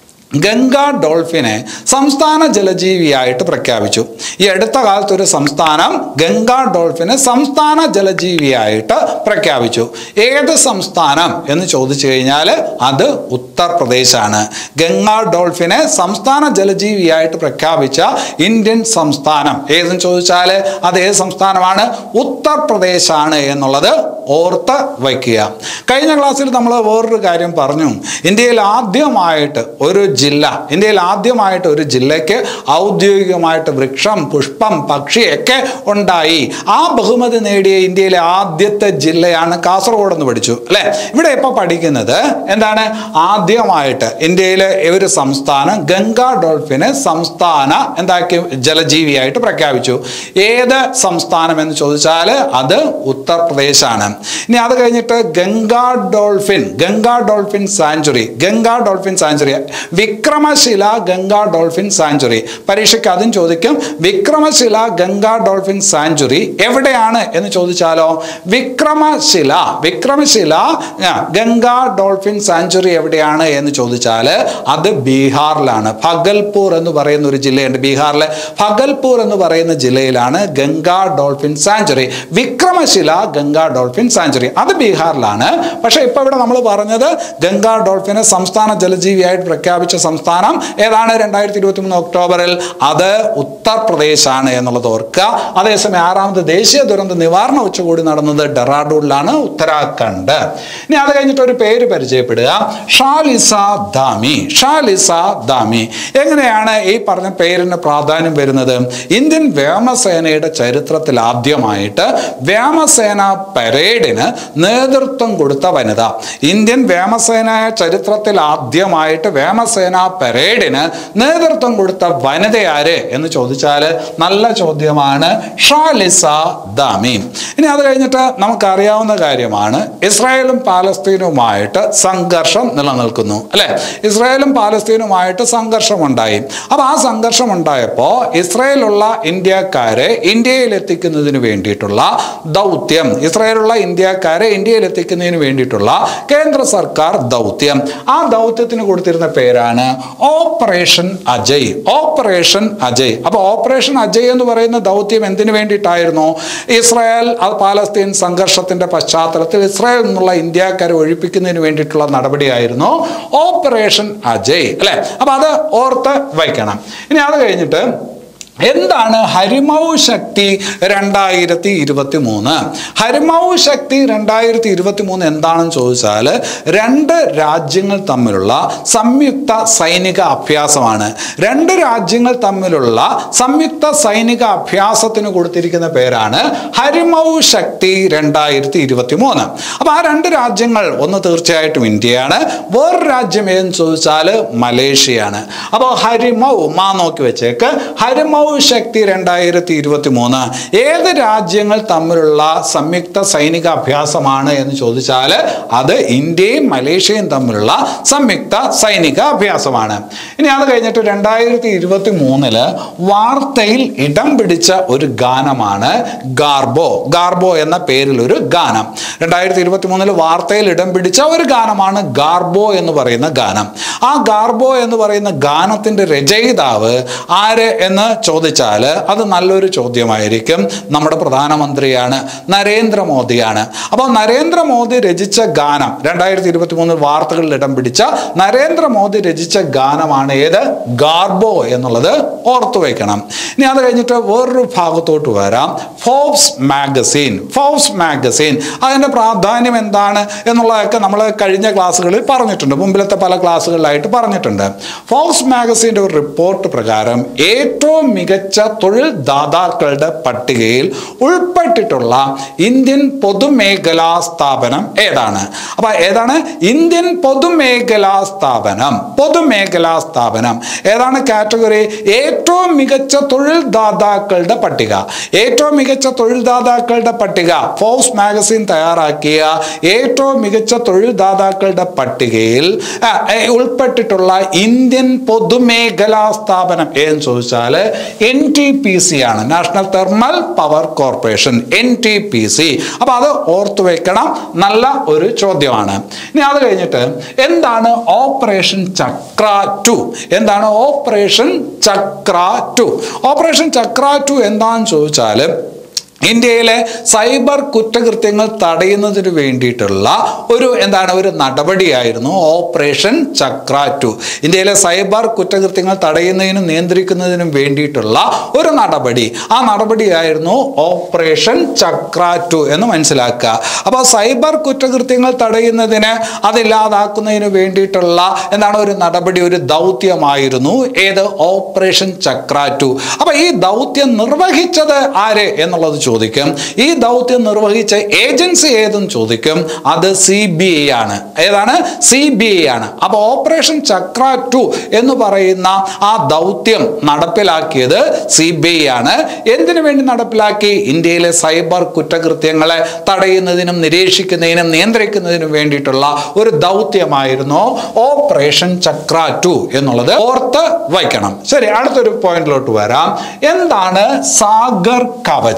ഗംഗാ ഡോൾഫിനെ സംസ്ഥാന ജലജീവിയായിട്ട് പ്രഖ്യാപിച്ചു. ഈ അടുത്ത കാലത്ത് ഒരു സംസ്ഥാനം ഗംഗാ ഡോൾഫിനെ സംസ്ഥാന ജലജീവിയായിട്ട് പ്രഖ്യാപിച്ചു. ഏത് സംസ്ഥാനം എന്ന് ചോദിച്ചു കഴിഞ്ഞാൽ അത് ഉത്തർപ്രദേശാണ്. ഗംഗാ ഡോൾഫിനെ സംസ്ഥാന ജലജീവിയായിട്ട് പ്രഖ്യാപിച്ച ഇന്ത്യൻ സംസ്ഥാനം ഏതെന്ന് ചോദിച്ചാൽ അത് ഏത് സംസ്ഥാനമാണ്? ഉത്തർപ്രദേശാണ് എന്നുള്ളത് ഓർത്ത് വയ്ക്കുക. കഴിഞ്ഞ ക്ലാസ്സിൽ നമ്മൾ വേറൊരു കാര്യം പറഞ്ഞു. ഇന്ത്യയിൽ ആദ്യമായിട്ട് ഒരു ജില്ല ഇന്ത്യയിൽ ആദ്യമായിട്ട് ഒരു ജില്ലയ്ക്ക് ഔദ്യോഗികമായിട്ട് വൃക്ഷം, പുഷ്പം, പക്ഷിയൊക്കെ ഉണ്ടായി. ആ ബഹുമതി നേടിയ ഇന്ത്യയിലെ ആദ്യത്തെ ജില്ലയാണ് കാസർഗോഡ് എന്ന് പഠിച്ചു അല്ലെ. ഇവിടെ ഇപ്പോൾ പഠിക്കുന്നത് എന്താണ്? ആദ്യമായിട്ട് ഇന്ത്യയിലെ ഒരു സംസ്ഥാനം ഗംഗാ ഡോൾഫിനെ സംസ്ഥാന എന്താക്കി ജലജീവിയായിട്ട് പ്രഖ്യാപിച്ചു. ഏത് സംസ്ഥാനം എന്ന് ചോദിച്ചാൽ അത് ഉത്തർപ്രദേശാണ്. ഇനി അത് കഴിഞ്ഞിട്ട് Ganga dolphin Ganga dolphin sanctuary Ganga dolphin sanctuary Vikramshila Ganga dolphin sanctuary. പരീക്ഷയ്ക്ക് അതും ചോദിക്കും. വിക്രമശില ഗംഗാ ഡോൾഫിൻ സാഞ്ചുറി എവിടെയാണ് എന്ന് ചോദിച്ചാലോ വിക്രമശില വിക്രമശില ഗംഗാ ഡോൾഫിൻ സാഞ്ചുറി എവിടെയാണ് എന്ന് ചോദിച്ചാൽ അത് ബീഹാറിലാണ്. ഭഗൽപൂർ എന്ന് പറയുന്ന ഒരു ജില്ലയുണ്ട് ബീഹാറിലെ. ഭഗൽപൂർ എന്ന് പറയുന്ന ജില്ലയിലാണ് Ganga dolphin sanctuary. Vikramshila Ganga dolphin sanctuary അത് ബീഹാറിലാണ്. പക്ഷെ ഇപ്പൊ ഇവിടെ നമ്മൾ പറഞ്ഞത് ഗംഗാ ഡോൾഫിനെ സംസ്ഥാന ജലജീവിയായിട്ട് പ്രഖ്യാപിച്ച പ്രഖ്യാപിച്ച സംസ്ഥാനം ഏതാണ് രണ്ടായിരത്തി ഇരുപത്തി മൂന്ന് ഒക്ടോബറിൽ? അത് ഉത്തർപ്രദേശാണ് എന്നുള്ളത് ഓർക്കുക. അതേസമയം ആറാമത് ദേശീയ ദുരന്ത നിവാരണ ഉച്ചകോടി നടന്നത് ഡെറാഡൂണിലാണ്, ഉത്തരാഖണ്ഡ്. ഇനി അത് കഴിഞ്ഞിട്ട് ഒരു പേര് പരിചയപ്പെടുക, ഷാലിസ ദാമി. ഷാലിസ ദാമി എങ്ങനെയാണ് ഈ പറഞ്ഞ പേരിന് പ്രാധാന്യം വരുന്നത്? ഇന്ത്യൻ വ്യോമസേനയുടെ ചരിത്രത്തിൽ ആദ്യമായിട്ട് വ്യോമസേന പരേഡിന് നേതൃത്വം കൊടുത്ത വനിത. ഇന്ത്യൻ വ്യോമസേന ചരിത്രത്തിൽ ആദ്യമായിട്ട് വ്യോമസേന പരേഡിന് നേതൃത്വം കൊടുത്ത വനിത ആര് എന്ന് ചോദിച്ചാൽ നല്ല ചോദ്യമാണ്, ഷാലിസ ദാമി. ഇനി അത് കഴിഞ്ഞിട്ട് നമുക്കറിയാവുന്ന കാര്യമാണ്, ഇസ്രായേലും പാലസ്തീനുമായിട്ട് സംഘർഷം നിലനിൽക്കുന്നു അല്ലെ. ഇസ്രായേലും പാലസ്തീനുമായിട്ട് സംഘർഷം ഉണ്ടായി. അപ്പൊ ആ സംഘർഷം ഉണ്ടായപ്പോൾ ഇസ്രായേലുള്ള ഇന്ത്യക്കാരെ ഇന്ത്യയിൽ എത്തിക്കുന്നതിന് വേണ്ടിയിട്ടുള്ള ദൗത്യം, ഇസ്രായേലുള്ള ഇന്ത്യക്കാരെ ഇന്ത്യയിൽ എത്തിക്കുന്നതിന് വേണ്ടിയിട്ടുള്ള കേന്ദ്ര സർക്കാർ ദൗത്യം, ആ ദൗത്യത്തിന് കൊടുത്തിരുന്ന പേരാണ് ഓപ്പറേഷൻ അജയ്. ഓപ്പറേഷൻ അജയ്. അപ്പൊ ഓപ്പറേഷൻ അജയ് എന്ന് പറയുന്ന ദൗത്യം എന്തിനു വേണ്ടിയിട്ടായിരുന്നു? ഇസ്രായേൽ പാലസ്തീൻ സംഘർഷത്തിന്റെ പശ്ചാത്തലത്തിൽ ഇസ്രായേലിൽ നിന്നുള്ള ഇന്ത്യക്കാരെ ഒഴിപ്പിക്കുന്നതിന് വേണ്ടിയിട്ടുള്ള നടപടിയായിരുന്നു ഓപ്പറേഷൻ അജയ് അല്ലെ. അപ്പൊ അത് ഓർത്ത് വയ്ക്കണം. ഇനി അത് കഴിഞ്ഞിട്ട് എന്താണ് ഹരിമൗ ശക്തി രണ്ടായിരത്തി ഇരുപത്തി മൂന്ന്? ഹരിമൗ ശക്തി രണ്ടായിരത്തി ഇരുപത്തി മൂന്ന് എന്താണെന്ന് ചോദിച്ചാൽ രണ്ട് രാജ്യങ്ങൾ തമ്മിലുള്ള സംയുക്ത സൈനിക അഭ്യാസമാണ്. രണ്ട് രാജ്യങ്ങൾ തമ്മിലുള്ള സംയുക്ത സൈനിക അഭ്യാസത്തിന് കൊടുത്തിരിക്കുന്ന പേരാണ് ഹരിമൗ ശക്തി രണ്ടായിരത്തി ഇരുപത്തി മൂന്ന്. അപ്പൊ ആ രണ്ട് രാജ്യങ്ങൾ ഒന്ന് തീർച്ചയായിട്ടും ഇന്ത്യയാണ്, വേറൊരു രാജ്യം ഏതെന്ന് ചോദിച്ചാൽ മലേഷ്യയാണ്. അപ്പോൾ ഹരിമൗ മാ നോക്കി വെച്ചേക്ക്, ഹരിമൗ ശക്തി രണ്ടായിരത്തി ഇരുപത്തി മൂന്ന് ഏത് രാജ്യങ്ങൾ തമ്മിലുള്ള സംയുക്ത സൈനിക അഭ്യാസമാണ് എന്ന് ചോദിച്ചാൽ അത് ഇന്ത്യയും മലേഷ്യയും തമ്മിലുള്ള സംയുക്ത സൈനിക അഭ്യാസമാണ്. ഇനി അത് കഴിഞ്ഞിട്ട് രണ്ടായിരത്തി ഇരുപത്തി മൂന്നില് വാർത്തയിൽ ഇടം പിടിച്ച ഒരു ഗാനമാണ് ഗാർബോ. ഗാർബോ എന്ന പേരിൽ ഒരു ഗാനം രണ്ടായിരത്തി ഇരുപത്തി മൂന്നില് വാർത്തയിൽ ഇടം പിടിച്ച ഒരു ഗാനമാണ് ഗാർബോ എന്ന് പറയുന്ന ഗാനം. ആ ഗാർബോ എന്ന് പറയുന്ന ഗാനത്തിന്റെ രചയിതാവ് ആര് എന്ന് ചോദിച്ചാൽ അത് നല്ലൊരു ചോദ്യമായിരിക്കും. നമ്മുടെ പ്രധാനമന്ത്രിയാണ്, നരേന്ദ്രമോദിയാണ്. അപ്പോൾ നരേന്ദ്രമോദി രചിച്ച ഗാനം രണ്ടായിരത്തി ഇരുപത്തി മൂന്നിൽ വാർത്തകളിൽ ഇടം പിടിച്ച നരേന്ദ്രമോദി രചിച്ച ഗാനമാണ് ഏത്? ഗാർബോ എന്നുള്ളത് ഓർത്തു വയ്ക്കണം. ഇനി അത് കഴിഞ്ഞിട്ട് വേറൊരു ഭാഗത്തോട്ട് വരാം, ഫോബ്സ് മാഗസീൻ. ഫോബ്സ് മാഗസീൻ അതിൻ്റെ പ്രാധാന്യം എന്താണ് എന്നുള്ളതൊക്കെ നമ്മൾ കഴിഞ്ഞ ക്ലാസ്സുകളിൽ പറഞ്ഞിട്ടുണ്ട്, മുമ്പിലത്തെ പല ക്ലാസ്സുകളിലായിട്ട് പറഞ്ഞിട്ടുണ്ട്. ഫോബ്സ് മാഗസീൻ്റെ ഒരു റിപ്പോർട്ട് പ്രകാരം ഏറ്റവും മികച്ച തൊഴിൽ ദാതാക്കളുടെ പട്ടികയിൽ ഉൾപ്പെട്ടിട്ടുള്ള ഇന്ത്യൻ പൊതുമേഖലാ സ്ഥാപനം ഏതാണ്? അപ്പൊ ഏതാണ്? ഇന്ത്യൻ പൊതുമേഖലാ സ്ഥാപനം. പൊതുമേഖലാ സ്ഥാപനം ഏതാണ് കാറ്റഗറി? ഏറ്റവും മികച്ച തൊഴിൽ ദാതാക്കളുടെ പട്ടിക. ഏറ്റവും മികച്ച തൊഴിൽ ദാതാക്കളുടെ പട്ടിക ഫോബ്സ് മാഗസിൻ തയ്യാറാക്കിയ ഏറ്റവും മികച്ച തൊഴിൽ ദാതാക്കളുടെ പട്ടികയിൽ ഉൾപ്പെട്ടിട്ടുള്ള ഇന്ത്യൻ പൊതുമേഖലാ സ്ഥാപനം ഏതെന്ന് ചോദിച്ചാൽ എൻ ടി പി സി ആണ്, national thermal power corporation, N T P C. അപ്പൊ അത് ഓർത്തു വെക്കണം, നല്ല ഒരു ചോദ്യമാണ്. ഇനി അത് കഴിഞ്ഞിട്ട് എന്താണ് ഓപ്പറേഷൻ ചക്ര ടു? എന്താണ് operation Chakra two? Operation Chakra two എന്താണെന്ന് ചോദിച്ചാൽ ഇന്ത്യയിലെ സൈബർ കുറ്റകൃത്യങ്ങൾ തടയുന്നതിന് വേണ്ടിയിട്ടുള്ള ഒരു എന്താണ് ഒരു നടപടിയായിരുന്നു ഓപ്പറേഷൻ ചക്ര ടു. ഇന്ത്യയിലെ സൈബർ കുറ്റകൃത്യങ്ങൾ തടയുന്നതിനും നിയന്ത്രിക്കുന്നതിനും വേണ്ടിയിട്ടുള്ള ഒരു നടപടി, ആ നടപടിയായിരുന്നു ഓപ്പറേഷൻ ചക്ര ടു എന്ന് മനസ്സിലാക്കുക. അപ്പോൾ സൈബർ കുറ്റകൃത്യങ്ങൾ തടയുന്നതിന് അതില്ലാതാക്കുന്നതിന് വേണ്ടിയിട്ടുള്ള എന്താണ് ഒരു നടപടി, ഒരു ദൗത്യമായിരുന്നു ഏത്? Operation Chakra two. അപ്പൊ ഈ ദൗത്യം നിർവഹിച്ചത് ആര് എന്നുള്ളത് ചോദിക്കും. ഈ ദൗത്യം നിർവഹിച്ച ഏജൻസി ഏതെന്ന് ചോദിക്കും. അത് സി ബി ഐ ആണ്. ഏതാണ്? സി ബി ഐ ആണ്. അപ്പൊ ഓപ്പറേഷൻ ചക്ര ടു എന്ന് പറയുന്ന ആ ദൗത്യം നടപ്പിലാക്കിയത് സി ബി ഐ ആണ്. എന്തിനു വേണ്ടി നടപ്പിലാക്കി? ഇന്ത്യയിലെ സൈബർ കുറ്റകൃത്യങ്ങളെ തടയുന്നതിനും നിരീക്ഷിക്കുന്നതിനും നിയന്ത്രിക്കുന്നതിനും വേണ്ടിയിട്ടുള്ള ഒരു ദൗത്യമായിരുന്നു ഓപ്പറേഷൻ ചക്ര ടു എന്നുള്ളത് ഓർത്ത് വയ്ക്കണം. ശരി, അടുത്തൊരു പോയിന്റിലോട്ട് വരാം. എന്താണ് സാഗർ കവച്?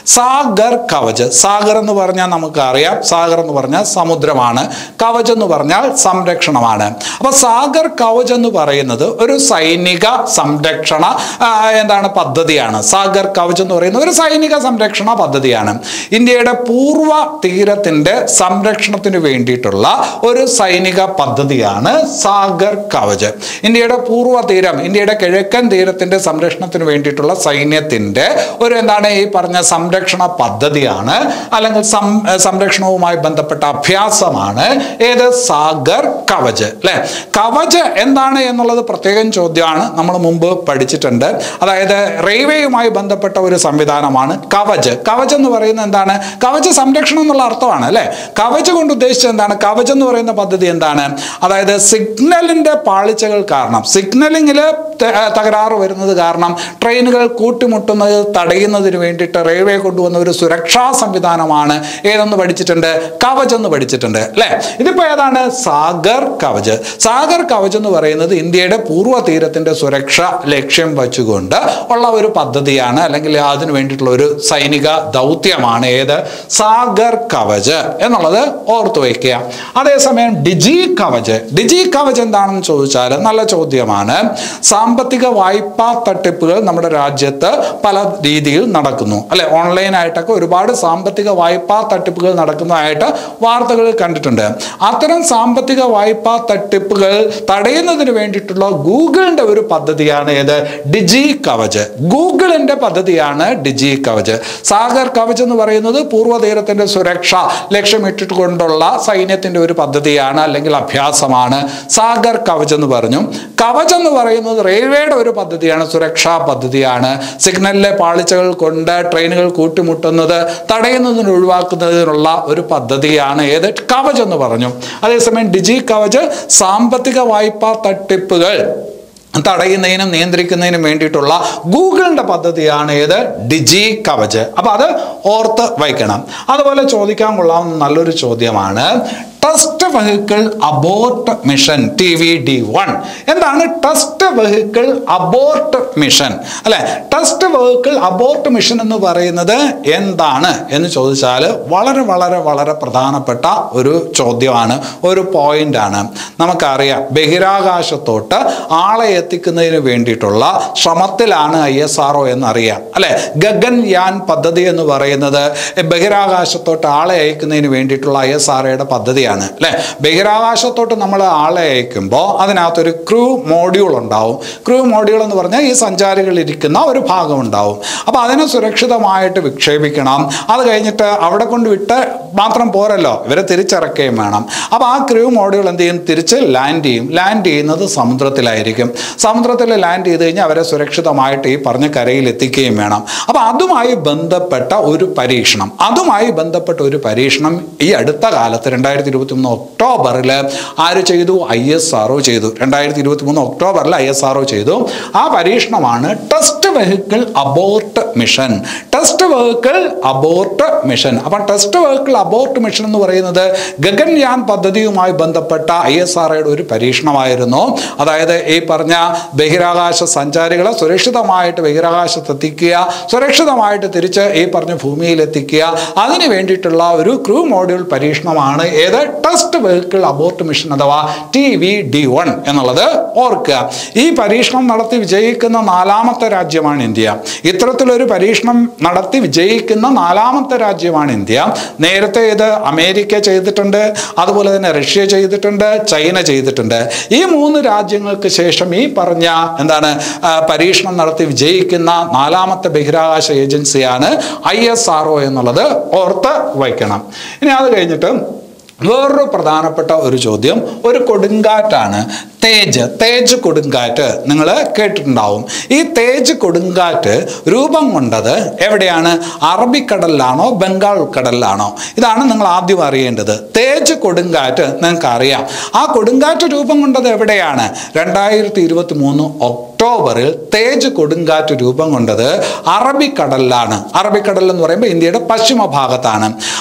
സാഗർ കവച്, സാഗർ എന്ന് പറഞ്ഞാൽ നമുക്കറിയാം, സാഗർ എന്ന് പറഞ്ഞാൽ സമുദ്രമാണ്, കവച് എന്ന് പറഞ്ഞാൽ സംരക്ഷണമാണ്. അപ്പൊ സാഗർ കവച് എന്ന് പറയുന്നത് ഒരു സൈനിക സംരക്ഷണ എന്താണ് പദ്ധതിയാണ്. സാഗർ കവച് എന്ന് പറയുന്നത് ഒരു സൈനിക സംരക്ഷണ പദ്ധതിയാണ്. ഇന്ത്യയുടെ പൂർവ്വ തീരത്തിന്റെ സംരക്ഷണത്തിന് വേണ്ടിയിട്ടുള്ള ഒരു സൈനിക പദ്ധതിയാണ് സാഗർ കവച്. ഇന്ത്യയുടെ പൂർവ്വ തീരം, ഇന്ത്യയുടെ കിഴക്കൻ തീരത്തിന്റെ സംരക്ഷണത്തിന് വേണ്ടിയിട്ടുള്ള സൈന്യത്തിന്റെ ഒരു എന്താണ് ഈ പറഞ്ഞ സംരക്ഷണ പദ്ധതിയാണ്, അല്ലെങ്കിൽ സംരക്ഷണവുമായി ബന്ധപ്പെട്ട അഭ്യാസമാണ് ഏത് സാഗർ കവച് അല്ലെ. കവച് എന്താണ് എന്നുള്ളത് പ്രത്യേകം ചോദ്യമാണ്, നമ്മൾ മുമ്പ് പഠിച്ചിട്ടുണ്ട്. അതായത് റെയിൽവേയുമായി ബന്ധപ്പെട്ട ഒരു സംവിധാനമാണ് കവച്. കവച് എന്ന് പറയുന്നത് എന്താണ്? കവച് സംരക്ഷണം എന്നുള്ള അർത്ഥമാണ് അല്ലെ. കവച് കൊണ്ട് ഉദ്ദേശിച്ചത് എന്താണ്? കവച് എന്ന് പറയുന്ന പദ്ധതി എന്താണ്? അതായത് സിഗ്നലിന്റെ പാളിച്ചകൾ കാരണം, സിഗ്നലിങ്ങിൽ തകരാറ് വരുന്നത് കാരണം ട്രെയിനുകൾ കൂട്ടിമുട്ടുന്നത് തടയുന്നതിന് വേണ്ടിയിട്ട് റെയിൽവേ കൊണ്ടുവന്ന ഒരു സുരക്ഷാ സംവിധാനമാണ് ഏതെന്ന് പഠിച്ചിട്ടുണ്ട്? കവച് എന്ന് പഠിച്ചിട്ടുണ്ട് അല്ലെ. ഇതിപ്പോ ഏതാണ്? സാഗർ കവച്. സാഗർ കവച് എന്ന് പറയുന്നത് ഇന്ത്യയുടെ പൂർവ്വ തീരത്തിന്റെ സുരക്ഷ ലക്ഷ്യം വെച്ചുകൊണ്ട് ഉള്ള ഒരു പദ്ധതിയാണ്, അല്ലെങ്കിൽ അതിനു വേണ്ടിയിട്ടുള്ള ഒരു സൈനിക ദൗത്യമാണ് ഏത്? സാഗർ കവച് എന്നുള്ളത് ഓർത്തു വയ്ക്കുക. അതേസമയം ഡിജി കവച്, ഡിജി കവച് എന്താണെന്ന് ചോദിച്ചാൽ നല്ല ചോദ്യമാണ്. സാമ്പത്തിക വായ്പാ തട്ടിപ്പുകൾ നമ്മുടെ രാജ്യത്ത് പല രീതിയിൽ നടക്കുന്നു അല്ലെ. ഓൺലൈനായിട്ടൊക്കെ ഒരുപാട് സാമ്പത്തിക വായ്പാ തട്ടിപ്പുകൾ നടക്കുന്നതായിട്ട് വാർത്തകൾ കണ്ടിട്ടുണ്ട്. അത്തരം സാമ്പത്തിക വായ്പാ തട്ടിപ്പുകൾ തടയുന്നതിന് വേണ്ടിയിട്ടുള്ള ഗൂഗിളിന്റെ ഒരു പദ്ധതിയാണ് ഏത്? ഡിജി കവച്. ഗൂഗിളിന്റെ പദ്ധതിയാണ് ഡിജി കവച്. സാഗർ കവച് എന്ന് പറയുന്നത് പൂർവ്വതീരത്തിന്റെ സുരക്ഷ ലക്ഷ്യമിട്ടുകൊണ്ടുള്ള സൈന്യത്തിന്റെ ഒരു പദ്ധതിയാണ്, അല്ലെങ്കിൽ അഭ്യാസമാണ്. സാഗർ കവച് എന്ന് പറഞ്ഞു. കവച് എന്ന് പറയുന്നത് റെയിൽവേയുടെ ഒരു പദ്ധതിയാണ്, സുരക്ഷാ പദ്ധതിയാണ്. സിഗ്നലിലെ പാളിച്ചകൾ കൊണ്ട് ട്രെയിനുകൾ കൂട്ടിമുട്ടുന്നത് തടയുന്നതിന് ഒഴിവാക്കുന്നതിനുള്ള ഒരു പദ്ധതിയാണ് ഏത്? കവച് എന്ന് പറഞ്ഞു. അതേസമയം ഡിജി കവച് സാമ്പത്തിക വായ്പാ തട്ടിപ്പുകൾ തടയുന്നതിനും നിയന്ത്രിക്കുന്നതിനും വേണ്ടിയിട്ടുള്ള ഗൂഗിളിന്റെ പദ്ധതിയാണ് ഏത്? ഡിജി കവച്. അപ്പൊ അത് ഓർത്ത് വയ്ക്കണം. അതുപോലെ ചോദിക്കാൻ കൊള്ളാവുന്ന നല്ലൊരു ചോദ്യമാണ് test vehicle abort mission T V D one. എന്താണ് ടെസ്റ്റ് വെഹിക്കിൾ അബോർട്ട് മിഷൻ അല്ലെ? ടെസ്റ്റ് വെഹിക്കിൾ അബോർട്ട് മിഷൻ എന്ന് പറയുന്നത് എന്താണ് എന്ന് ചോദിച്ചാൽ വളരെ വളരെ വളരെ പ്രധാനപ്പെട്ട ഒരു ചോദ്യമാണ്, ഒരു പോയിന്റ് ആണ്. നമുക്കറിയാം, ബഹിരാകാശത്തോട്ട് ആളെ എത്തിക്കുന്നതിന് വേണ്ടിയിട്ടുള്ള ശ്രമത്തിലാണ് ഐ എസ് ആർ ഒ എന്നറിയാം അല്ലെ. ഗഗൻ യാൻ പദ്ധതി എന്ന് പറയുന്നത് ബഹിരാകാശത്തോട്ട് ആളെ അയക്കുന്നതിന് വേണ്ടിയിട്ടുള്ള ഐ എസ് ആർ ഒയുടെ പദ്ധതിയാണ് അല്ലെ. ബഹിരാകാശത്തോട്ട് നമ്മൾ ആളെ അയക്കുമ്പോൾ അതിനകത്തൊരു ക്രൂ മോഡ്യൂൾ ഉണ്ടാവും. ക്രൂ മോഡ്യൂൾ എന്ന് പറഞ്ഞാൽ ഈ സഞ്ചാരികൾ ഇരിക്കുന്ന ഒരു ഭാഗം ഉണ്ടാവും. അപ്പോൾ അതിനെ സുരക്ഷിതമായിട്ട് വിക്ഷേപിക്കണം. അത് കഴിഞ്ഞിട്ട് അവിടെ കൊണ്ട് വിട്ട് മാത്രം പോരല്ലോ, ഇവരെ തിരിച്ചിറക്കുകയും വേണം. അപ്പോൾ ആ ക്രൂ മോഡ്യൂൾ എന്ത് ചെയ്യും? തിരിച്ച് ലാൻഡ് ചെയ്യും. ലാൻഡ് ചെയ്യുന്നത് സമുദ്രത്തിലായിരിക്കും. സമുദ്രത്തിൽ ലാൻഡ് ചെയ്ത് കഴിഞ്ഞാൽ അവരെ സുരക്ഷിതമായിട്ട് ഈ പറഞ്ഞ കരയിൽ എത്തിക്കുകയും വേണം. അപ്പോൾ അതുമായി ബന്ധപ്പെട്ട ഒരു പരീക്ഷണം അതുമായി ബന്ധപ്പെട്ട ഒരു പരീക്ഷണം ഈ അടുത്ത കാലത്ത് രണ്ടായിരത്തി ഇരുപത്തി മൂന്ന് ഒക്ടോബറിൽ ആര് ചെയ്തു? ഐ എസ് ആർ ഒ ചെയ്തു. രണ്ടായിരത്തി ഇരുപത്തി മൂന്ന് ഒക്ടോബറിൽ ഐ എസ് ആർ ഒ ചെയ്തു. ആ പരീക്ഷണമാണ് test vehicle abort mission. Test vehicle abort mission. അപ്പം ടെസ്റ്റ് വെഹിക്കിൾ അബോർട്ട് മിഷൻ എന്ന് പറയുന്നത് ഗഗൻയാൻ പദ്ധതിയുമായി ബന്ധപ്പെട്ട ഐ എസ് ആർ ഒയുടെ ഒരു പരീക്ഷണമായിരുന്നു. അതായത് ഈ പറഞ്ഞ ബഹിരാകാശ സഞ്ചാരികളെ സുരക്ഷിതമായിട്ട് ബഹിരാകാശത്തെത്തിക്കുക, സുരക്ഷിതമായിട്ട് തിരിച്ച് ഈ പറഞ്ഞ ഭൂമിയിൽ എത്തിക്കുക, അതിന് വേണ്ടിയിട്ടുള്ള ഒരു ക്രൂ മോഡ്യൂൾ പരീക്ഷണമാണ് ഏത്? ടെസ്റ്റ് വെഹിക്കിൾ അബോർട്ട് മിഷൻ അഥവാ ടി വി ഡി വൺ എന്നുള്ളത് ഓർക്കുക. ഈ പരീക്ഷണം നടത്തി വിജയിക്കുന്ന നാലാമത്തെ രാജ്യമാണ് ഇന്ത്യ. ഇത്തരത്തിലൊരു പരീക്ഷണം നടത്തി വിജയിക്കുന്ന നാലാമത്തെ രാജ്യമാണ് ഇന്ത്യ. നേരത്തെ ഇത് അമേരിക്ക ചെയ്തിട്ടുണ്ട്, അതുപോലെ തന്നെ റഷ്യ ചെയ്തിട്ടുണ്ട്, ചൈന ചെയ്തിട്ടുണ്ട്. ഈ മൂന്ന് രാജ്യങ്ങൾക്ക് ശേഷം ഈ പറഞ്ഞ എന്താണ് പരീക്ഷണം നടത്തി വിജയിക്കുന്ന നാലാമത്തെ ബഹിരാകാശ ഏജൻസിയാണ് ഐ എസ് ആർ ഒ എന്നുള്ളത് ഓർത്ത് വയ്ക്കണം. ഇനി അത് കഴിഞ്ഞിട്ട് വേറൊരു പ്രധാനപ്പെട്ട ഒരു ചോദ്യം, ഒരു കൊടുങ്കാറ്റാണ് തേജ്. തേജ് കൊടുങ്കാറ്റ് നിങ്ങൾ കേട്ടിട്ടുണ്ടാവും. ഈ തേജ് കൊടുങ്കാറ്റ് രൂപം കൊണ്ടത് എവിടെയാണ്? അറബിക്കടലിലാണോ ബംഗാൾ ഉൾക്കടലിലാണോ? ഇതാണ് നിങ്ങൾ ആദ്യം അറിയേണ്ടത്. തേജ് കൊടുങ്കാറ്റ് നിങ്ങൾക്ക് അറിയാം. ആ കൊടുങ്കാറ്റ് രൂപം കൊണ്ടത് എവിടെയാണ്? രണ്ടായിരത്തി ഇരുപത്തി മൂന്ന് ഒക്ടോബറിൽ തേജ് കൊടുങ്കാറ്റ് രൂപം കൊണ്ടത് അറബിക്കടലിലാണ്. അറബിക്കടൽ എന്ന് പറയുമ്പോൾ ഇന്ത്യയുടെ പശ്ചിമ ഭാഗത്താണ്.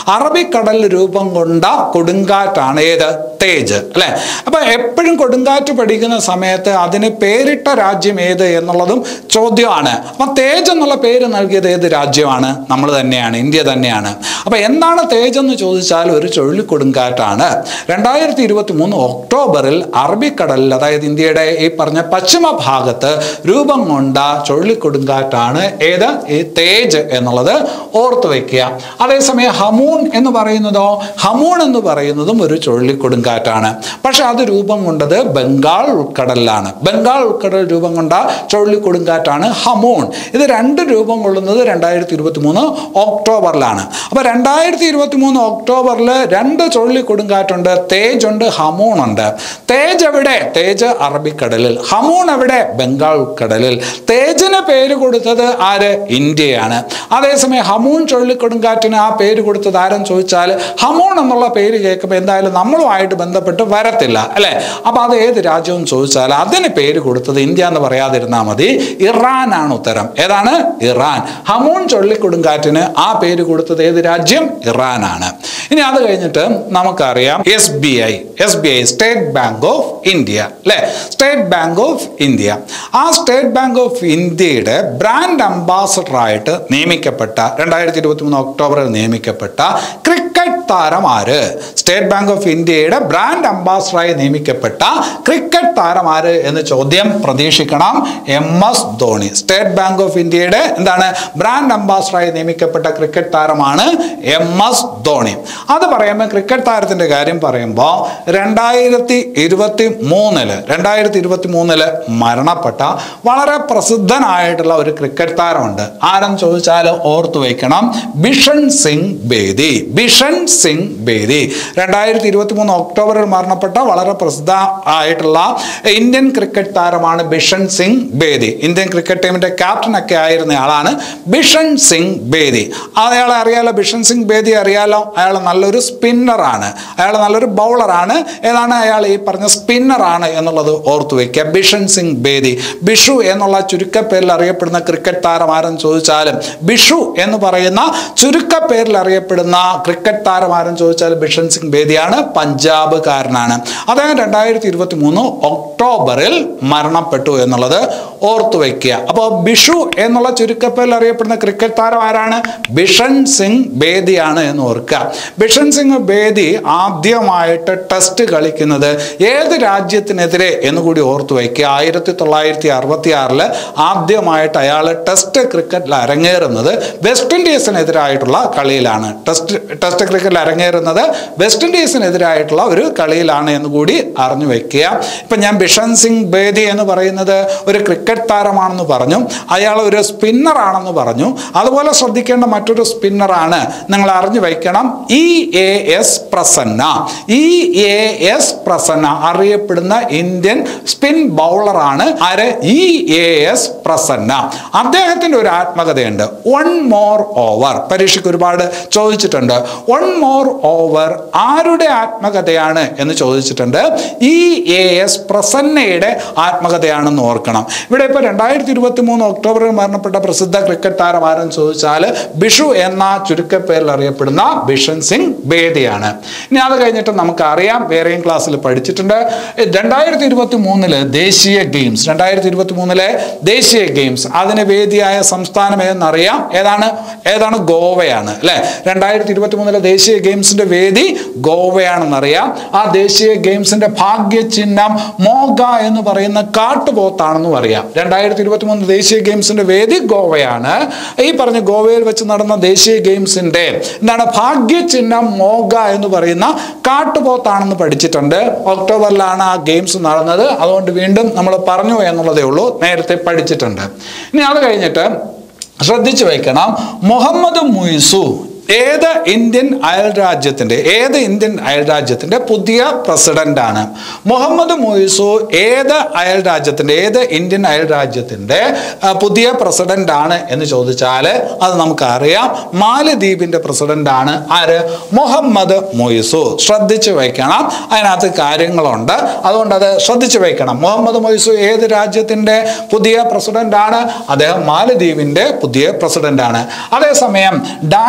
അറബിക്കടലിൽ രൂപം കൊണ്ട കൊടുങ്കാറ്റാണ് ഏത്? തേജ്, അല്ലെ? അപ്പൊ എപ്പോഴും കൊടുങ്കാറ്റ് പഠിക്കുന്ന സമയത്ത് അതിന് പേരിട്ട രാജ്യം ഏത് എന്നുള്ളതും ചോദ്യമാണ്. അപ്പൊ തേജ് എന്നുള്ള പേര് നൽകിയത് ഏത് രാജ്യമാണ്? നമ്മൾ തന്നെയാണ്, ഇന്ത്യ തന്നെയാണ്. അപ്പൊ എന്താണ് തേജ് എന്ന് ചോദിച്ചാൽ ഒരു ചുഴലിക്കൊടുങ്കാറ്റാണ്. രണ്ടായിരത്തി ഇരുപത്തി മൂന്ന് ഒക്ടോബറിൽ അറബിക്കടലിൽ, അതായത് ഇന്ത്യയുടെ ഈ പറഞ്ഞ പശ്ചിമ ഭാഗത്ത് രൂപം കൊണ്ട ചുഴലിക്കൊടുങ്കാറ്റാണ് ഏത്? ഈ തേജ് എന്നുള്ളത് ഓർത്തു വെക്കുക. അതേസമയം ഹമൂൺ എന്ന് പറയുന്നതോ, ഹമൂൺ എന്ന് പറയുന്നതും ഒരു ചുഴലിക്കൊടുങ്കാറ്റാണ്. പക്ഷെ അത് രൂപം കൊണ്ടത് ബംഗാൾ ഉൾക്കടലിലാണ്. ബംഗാൾ ഉൾക്കടൽ രൂപം കൊണ്ട ചുഴലിക്കൊടുങ്കാറ്റാണ് ഹമൂൺ. ഇത് രണ്ട് രൂപം കൊള്ളുന്നത് രണ്ടായിരത്തി ഇരുപത്തി മൂന്ന് ഒക്ടോബറിലാണ്. അപ്പൊ രണ്ടായിരത്തി ഇരുപത്തി മൂന്ന് ഒക്ടോബറിൽ രണ്ട് ചുഴലിക്കൊടുങ്കാറ്റുണ്ട്, തേജ് ഉണ്ട്, ഹമൂൺ ഉണ്ട്. തേജ് എവിടെ? തേജ് അറബിക്കടലിൽ. ഹമൂൺ എവിടെ? ബംഗാൾ ഉൾക്കടലിൽ. തേജിന് പേര് കൊടുത്തത് ആര്? ഇന്ത്യയാണ്. അതേസമയം ഹമൂൺ ചുഴലിക്കൊടുങ്കാറ്റിന് ആ പേര് കൊടുത്തത് ആരെന്ന് ചോദിച്ചാൽ, ഹമൂൺ എന്നുള്ള പേര് കേൾക്കുമ്പോൾ എന്തായാലും നമ്മളുമായിട്ട് ബന്ധപ്പെട്ട് വരത്തില്ല, അല്ലെ? അപ്പൊ അത് ഏത് രാജ്യം എന്ന് ചോദിച്ചാൽ അതിന് പേര് കൊടുത്തത് ഇന്ത്യ എന്ന് പറയാതിരുന്നാൽ മതി. ഇറാൻ ആണ് ഉത്തരം. ഏതാണ്? ഇറാൻ. ഹമൂൺ ചുഴലിക്കൊടുങ്കാറ്റിന് ആ പേര് കൊടുത്തത് ഏത് രാജ്യം? ഇറാൻ ആണ്. ഇനി അത് കഴിഞ്ഞിട്ട് നമുക്കറിയാം S B I S B I state bank of India, അല്ലെ? State bank of India. ആ സ്റ്റേറ്റ് ബാങ്ക് ഓഫ് ഇന്ത്യയുടെ ബ്രാൻഡ് അംബാസഡർ ആയിട്ട് നിയമിക്കപ്പെട്ട രണ്ടായിരത്തി ഇരുപത്തി മൂന്ന് ഒക്ടോബറിൽ നിയമിക്കപ്പെട്ട ക്രിക്കറ്റ് താരം ആര്? സ്റ്റേറ്റ് ബാങ്ക് ഓഫ് ഇന്ത്യയുടെ ബ്രാൻഡ് അംബാസഡറായി നിയമിക്കപ്പെട്ട ക്രിക്കറ്റ് താരം ആര് എന്ന് ചോദ്യം പ്രതീക്ഷിക്കണം. M S Dhoni. State bank of ഇന്ത്യയുടെ എന്താണ് ബ്രാൻഡ് അംബാസഡറായി നിയമിക്കപ്പെട്ട ക്രിക്കറ്റ് താരമാണ് എം എസ് ധോണി. അത് പറയുമ്പോൾ ക്രിക്കറ്റ് താരത്തിന്റെ കാര്യം പറയുമ്പോൾ രണ്ടായിരത്തി ഇരുപത്തി മൂന്നില് രണ്ടായിരത്തി ഇരുപത്തി മൂന്നില് മരണപ്പെട്ട വളരെ പ്രസിദ്ധനായിട്ടുള്ള ഒരു ക്രിക്കറ്റ് താരമുണ്ട്. ആരെന്ന് ചോദിച്ചാൽ ഓർത്തു വയ്ക്കണം, ബിഷൻ സിംഗ് ബേദി. ബിഷൻ സിംഗ് ബേദി രണ്ടായിരത്തി ഇരുപത്തി മൂന്ന് ഒക്ടോബറിൽ മരണപ്പെട്ട വളരെ പ്രസിദ്ധ ആയിട്ടുള്ള ഇന്ത്യൻ ക്രിക്കറ്റ് താരമാണ് ബിഷൻ സിംഗ് ബേദി. ഇന്ത്യൻ ക്രിക്കറ്റ് ടീമിന്റെ ക്യാപ്റ്റൻ ഒക്കെ ആയിരുന്ന ആളാണ് ബിഷൻ സിംഗ് ബേദി. അയാളെ അറിയാലോ, ബിഷൻ സിംഗ് ബേദി അറിയാലോ. അയാൾ നല്ലൊരു സ്പിന്നറാണ്, അയാൾ നല്ലൊരു ബൗളറാണ്. ഏതാണ് അയാൾ? ഈ പറഞ്ഞ സ്പിന്നറാണ് എന്നുള്ളത് ഓർത്തു വയ്ക്കുക. ബിഷൻ സിംഗ് ബേദി. ബിഷു എന്നുള്ള ചുരുക്കപ്പേരിൽ അറിയപ്പെടുന്ന ക്രിക്കറ്റ് താരം ആരെന്ന് ചോദിച്ചാലും, ബിഷു എന്ന് പറയുന്ന ചുരുക്കപ്പേരിൽ അറിയപ്പെടുന്ന ക്രിക്കറ്റ് താരം ആരെന്ന് ചോദിച്ചാൽ ബിഷൻ സിംഗ് ബേദിയാണ്. പഞ്ചാബുകാരനാണ്. അദ്ദേഹം രണ്ടായിരത്തി ഇരുപത്തി മൂന്ന് ഒക്ടോബറിൽ മരണപ്പെട്ടു എന്നുള്ളത് ഓർത്തു വയ്ക്കുക. അപ്പോൾ ബിഷു എന്നുള്ള ചുരുക്കപ്പേരിൽ അറിയപ്പെടുന്ന ക്രിക്കറ്റ് താരം ആരാണ്? ബിഷൻ സിംഗ് ബേദിയാണ് എന്ന് ഓർക്കുക. ബിഷൻ സിംഗ് ബേദി ആദ്യമായിട്ട് ടെസ്റ്റ് കളിക്കുന്നത് ഏത് രാജ്യത്തിനെതിരെ എന്ന് കൂടി ഓർത്തു വയ്ക്കുക. ആയിരത്തി തൊള്ളായിരത്തി അറുപത്തി ആറില് ആദ്യമായിട്ട് അയാൾ ടെസ്റ്റ് ക്രിക്കറ്റിൽ അരങ്ങേറുന്നത് വെസ്റ്റ് ഇൻഡീസിനെതിരായിട്ടുള്ള കളിയിലാണ്. ടെസ്റ്റ് ടെസ്റ്റ് ക്രിക്കറ്റിൽ അരങ്ങേറുന്നത് വെസ്റ്റ് ഇൻഡീസിനെതിരായിട്ടുള്ള ഒരു കളിയിലാണ് എന്ന് കൂടി അറിഞ്ഞു വെക്കുക. ഇപ്പം ഞാൻ ബിഷൻ സിംഗ് ബേദി എന്ന് പറയുന്നത് ഒരു ക്രിക്കറ്റ് താരമാണെന്ന് പറഞ്ഞു, അയാൾ ഒരു സ്പിന്നർ ആണെന്ന് പറഞ്ഞു. അതുപോലെ ശ്രദ്ധിക്കേണ്ട മറ്റൊരു സ്പിന്നറാണ്, നിങ്ങൾ അറിഞ്ഞു വയ്ക്കണം, E A S Prasanna. E A S Prasanna അറിയപ്പെടുന്ന ഇന്ത്യൻ സ്പിൻ ബൗളറാണ്. ആര്? E A S Prasanna. അദ്ദേഹത്തിന്റെ ഒരു ആത്മകഥയുണ്ട്, വൺ മോർ ഓവർ. പരീക്ഷയ്ക്ക് ഒരുപാട് ചോദിച്ചിട്ടുണ്ട്. വൺ മോർ ഓവർ ആരുടെ ആത്മകഥയാണ് എന്ന് ചോദിച്ചിട്ടുണ്ട്. ഇ എ എസ് പ്രസന്നയുടെ ആത്മകഥയാണെന്ന് ഓർക്കണം. ഇവിടെ ഇപ്പോൾ രണ്ടായിരത്തി ഇരുപത്തി മൂന്ന് ഒക്ടോബറിൽ മരണപ്പെട്ട പ്രസിദ്ധ ക്രിക്കറ്റ് താരം ആരെന്ന് ചോദിച്ചാൽ ബിഷു എന്ന ചുരുക്കപ്പേരിൽ അറിയപ്പെടുന്ന ബിഷൻ സിംഗ് ബേദിയാണ്. ഇനി അത് കഴിഞ്ഞിട്ട് നമുക്കറിയാം, വേറെയും ക്ലാസ്സിൽ പഠിച്ചിട്ടുണ്ട്, രണ്ടായിരത്തി ഇരുപത്തി മൂന്നില് ദേശീയ ഗെയിംസ് രണ്ടായിരത്തി ഇരുപത്തി മൂന്നിലെ ദേശീയ ഗെയിംസ് അതിന് വേദിയായ സംസ്ഥാനം ഏതെന്നറിയാം. ഏതാണ്? ഏതാണ്? ഗോവയാണ്, അല്ലെ? രണ്ടായിരത്തി ഇരുപത്തി മൂന്നിലെ ദേശീയ ഗെയിംസിന്റെ വേദി ഗോവയാണെന്നറിയാം. ആ ദേശീയ ഗെയിംസിന്റെ ഭാഗ്യചിഹ്നം മോഗ എന്ന് പറയുന്ന കാട്ടുപോത്താണെന്നും അറിയാം. രണ്ടായിരത്തി ഇരുപത്തി മൂന്ന് ദേശീയ ഗെയിംസിന്റെ വേദി ഗോവയാണ്. ഈ പറഞ്ഞ ഗോവയിൽ വെച്ച് നടന്ന ദേശീയ ഗെയിംസിന്റെ എന്താണ് ഭാഗ്യചിഹ്നം മോഗ എന്ന് പറയുന്ന കാട്ടുപോത്താണെന്ന് പഠിച്ചിട്ടുണ്ട്. ഒക്ടോബറിലാണ് ആ ഗെയിംസ് നടന്നത്. അതുകൊണ്ട് വീണ്ടും നമ്മൾ പറഞ്ഞു എന്നുള്ളതേ ഉള്ളൂ, നേരത്തെ പഠിച്ചിട്ടുണ്ട്. ഇനി അത് കഴിഞ്ഞിട്ട് ശ്രദ്ധിച്ചു വയ്ക്കണം, മുഹമ്മദ് മുയ്സു ഏത് ഇന്ത്യൻ അയൽരാജ്യത്തിൻ്റെ ഏത് ഇന്ത്യൻ അയൽരാജ്യത്തിൻ്റെ പുതിയ പ്രസിഡന്റാണ്? മുഹമ്മദ് മുയ്സു ഏത് അയൽരാജ്യത്തിൻ്റെ ഏത് ഇന്ത്യൻ അയൽരാജ്യത്തിൻ്റെ പുതിയ പ്രസിഡന്റാണ് എന്ന് ചോദിച്ചാൽ അത് നമുക്കറിയാം, മാലദ്വീപിൻ്റെ പ്രസിഡന്റാണ്. ആര്? മുഹമ്മദ് മുയ്സു. ശ്രദ്ധിച്ചു വയ്ക്കണം, അതിനകത്ത് കാര്യങ്ങളുണ്ട്, അതുകൊണ്ട് അത് ശ്രദ്ധിച്ചു വയ്ക്കണം. മുഹമ്മദ് മുയ്സു ഏത് രാജ്യത്തിൻ്റെ പുതിയ പ്രസിഡന്റാണ്? അദ്ദേഹം മാലദ്വീപിൻ്റെ പുതിയ പ്രസിഡന്റാണ്. അതേസമയം ഡാനിയൽ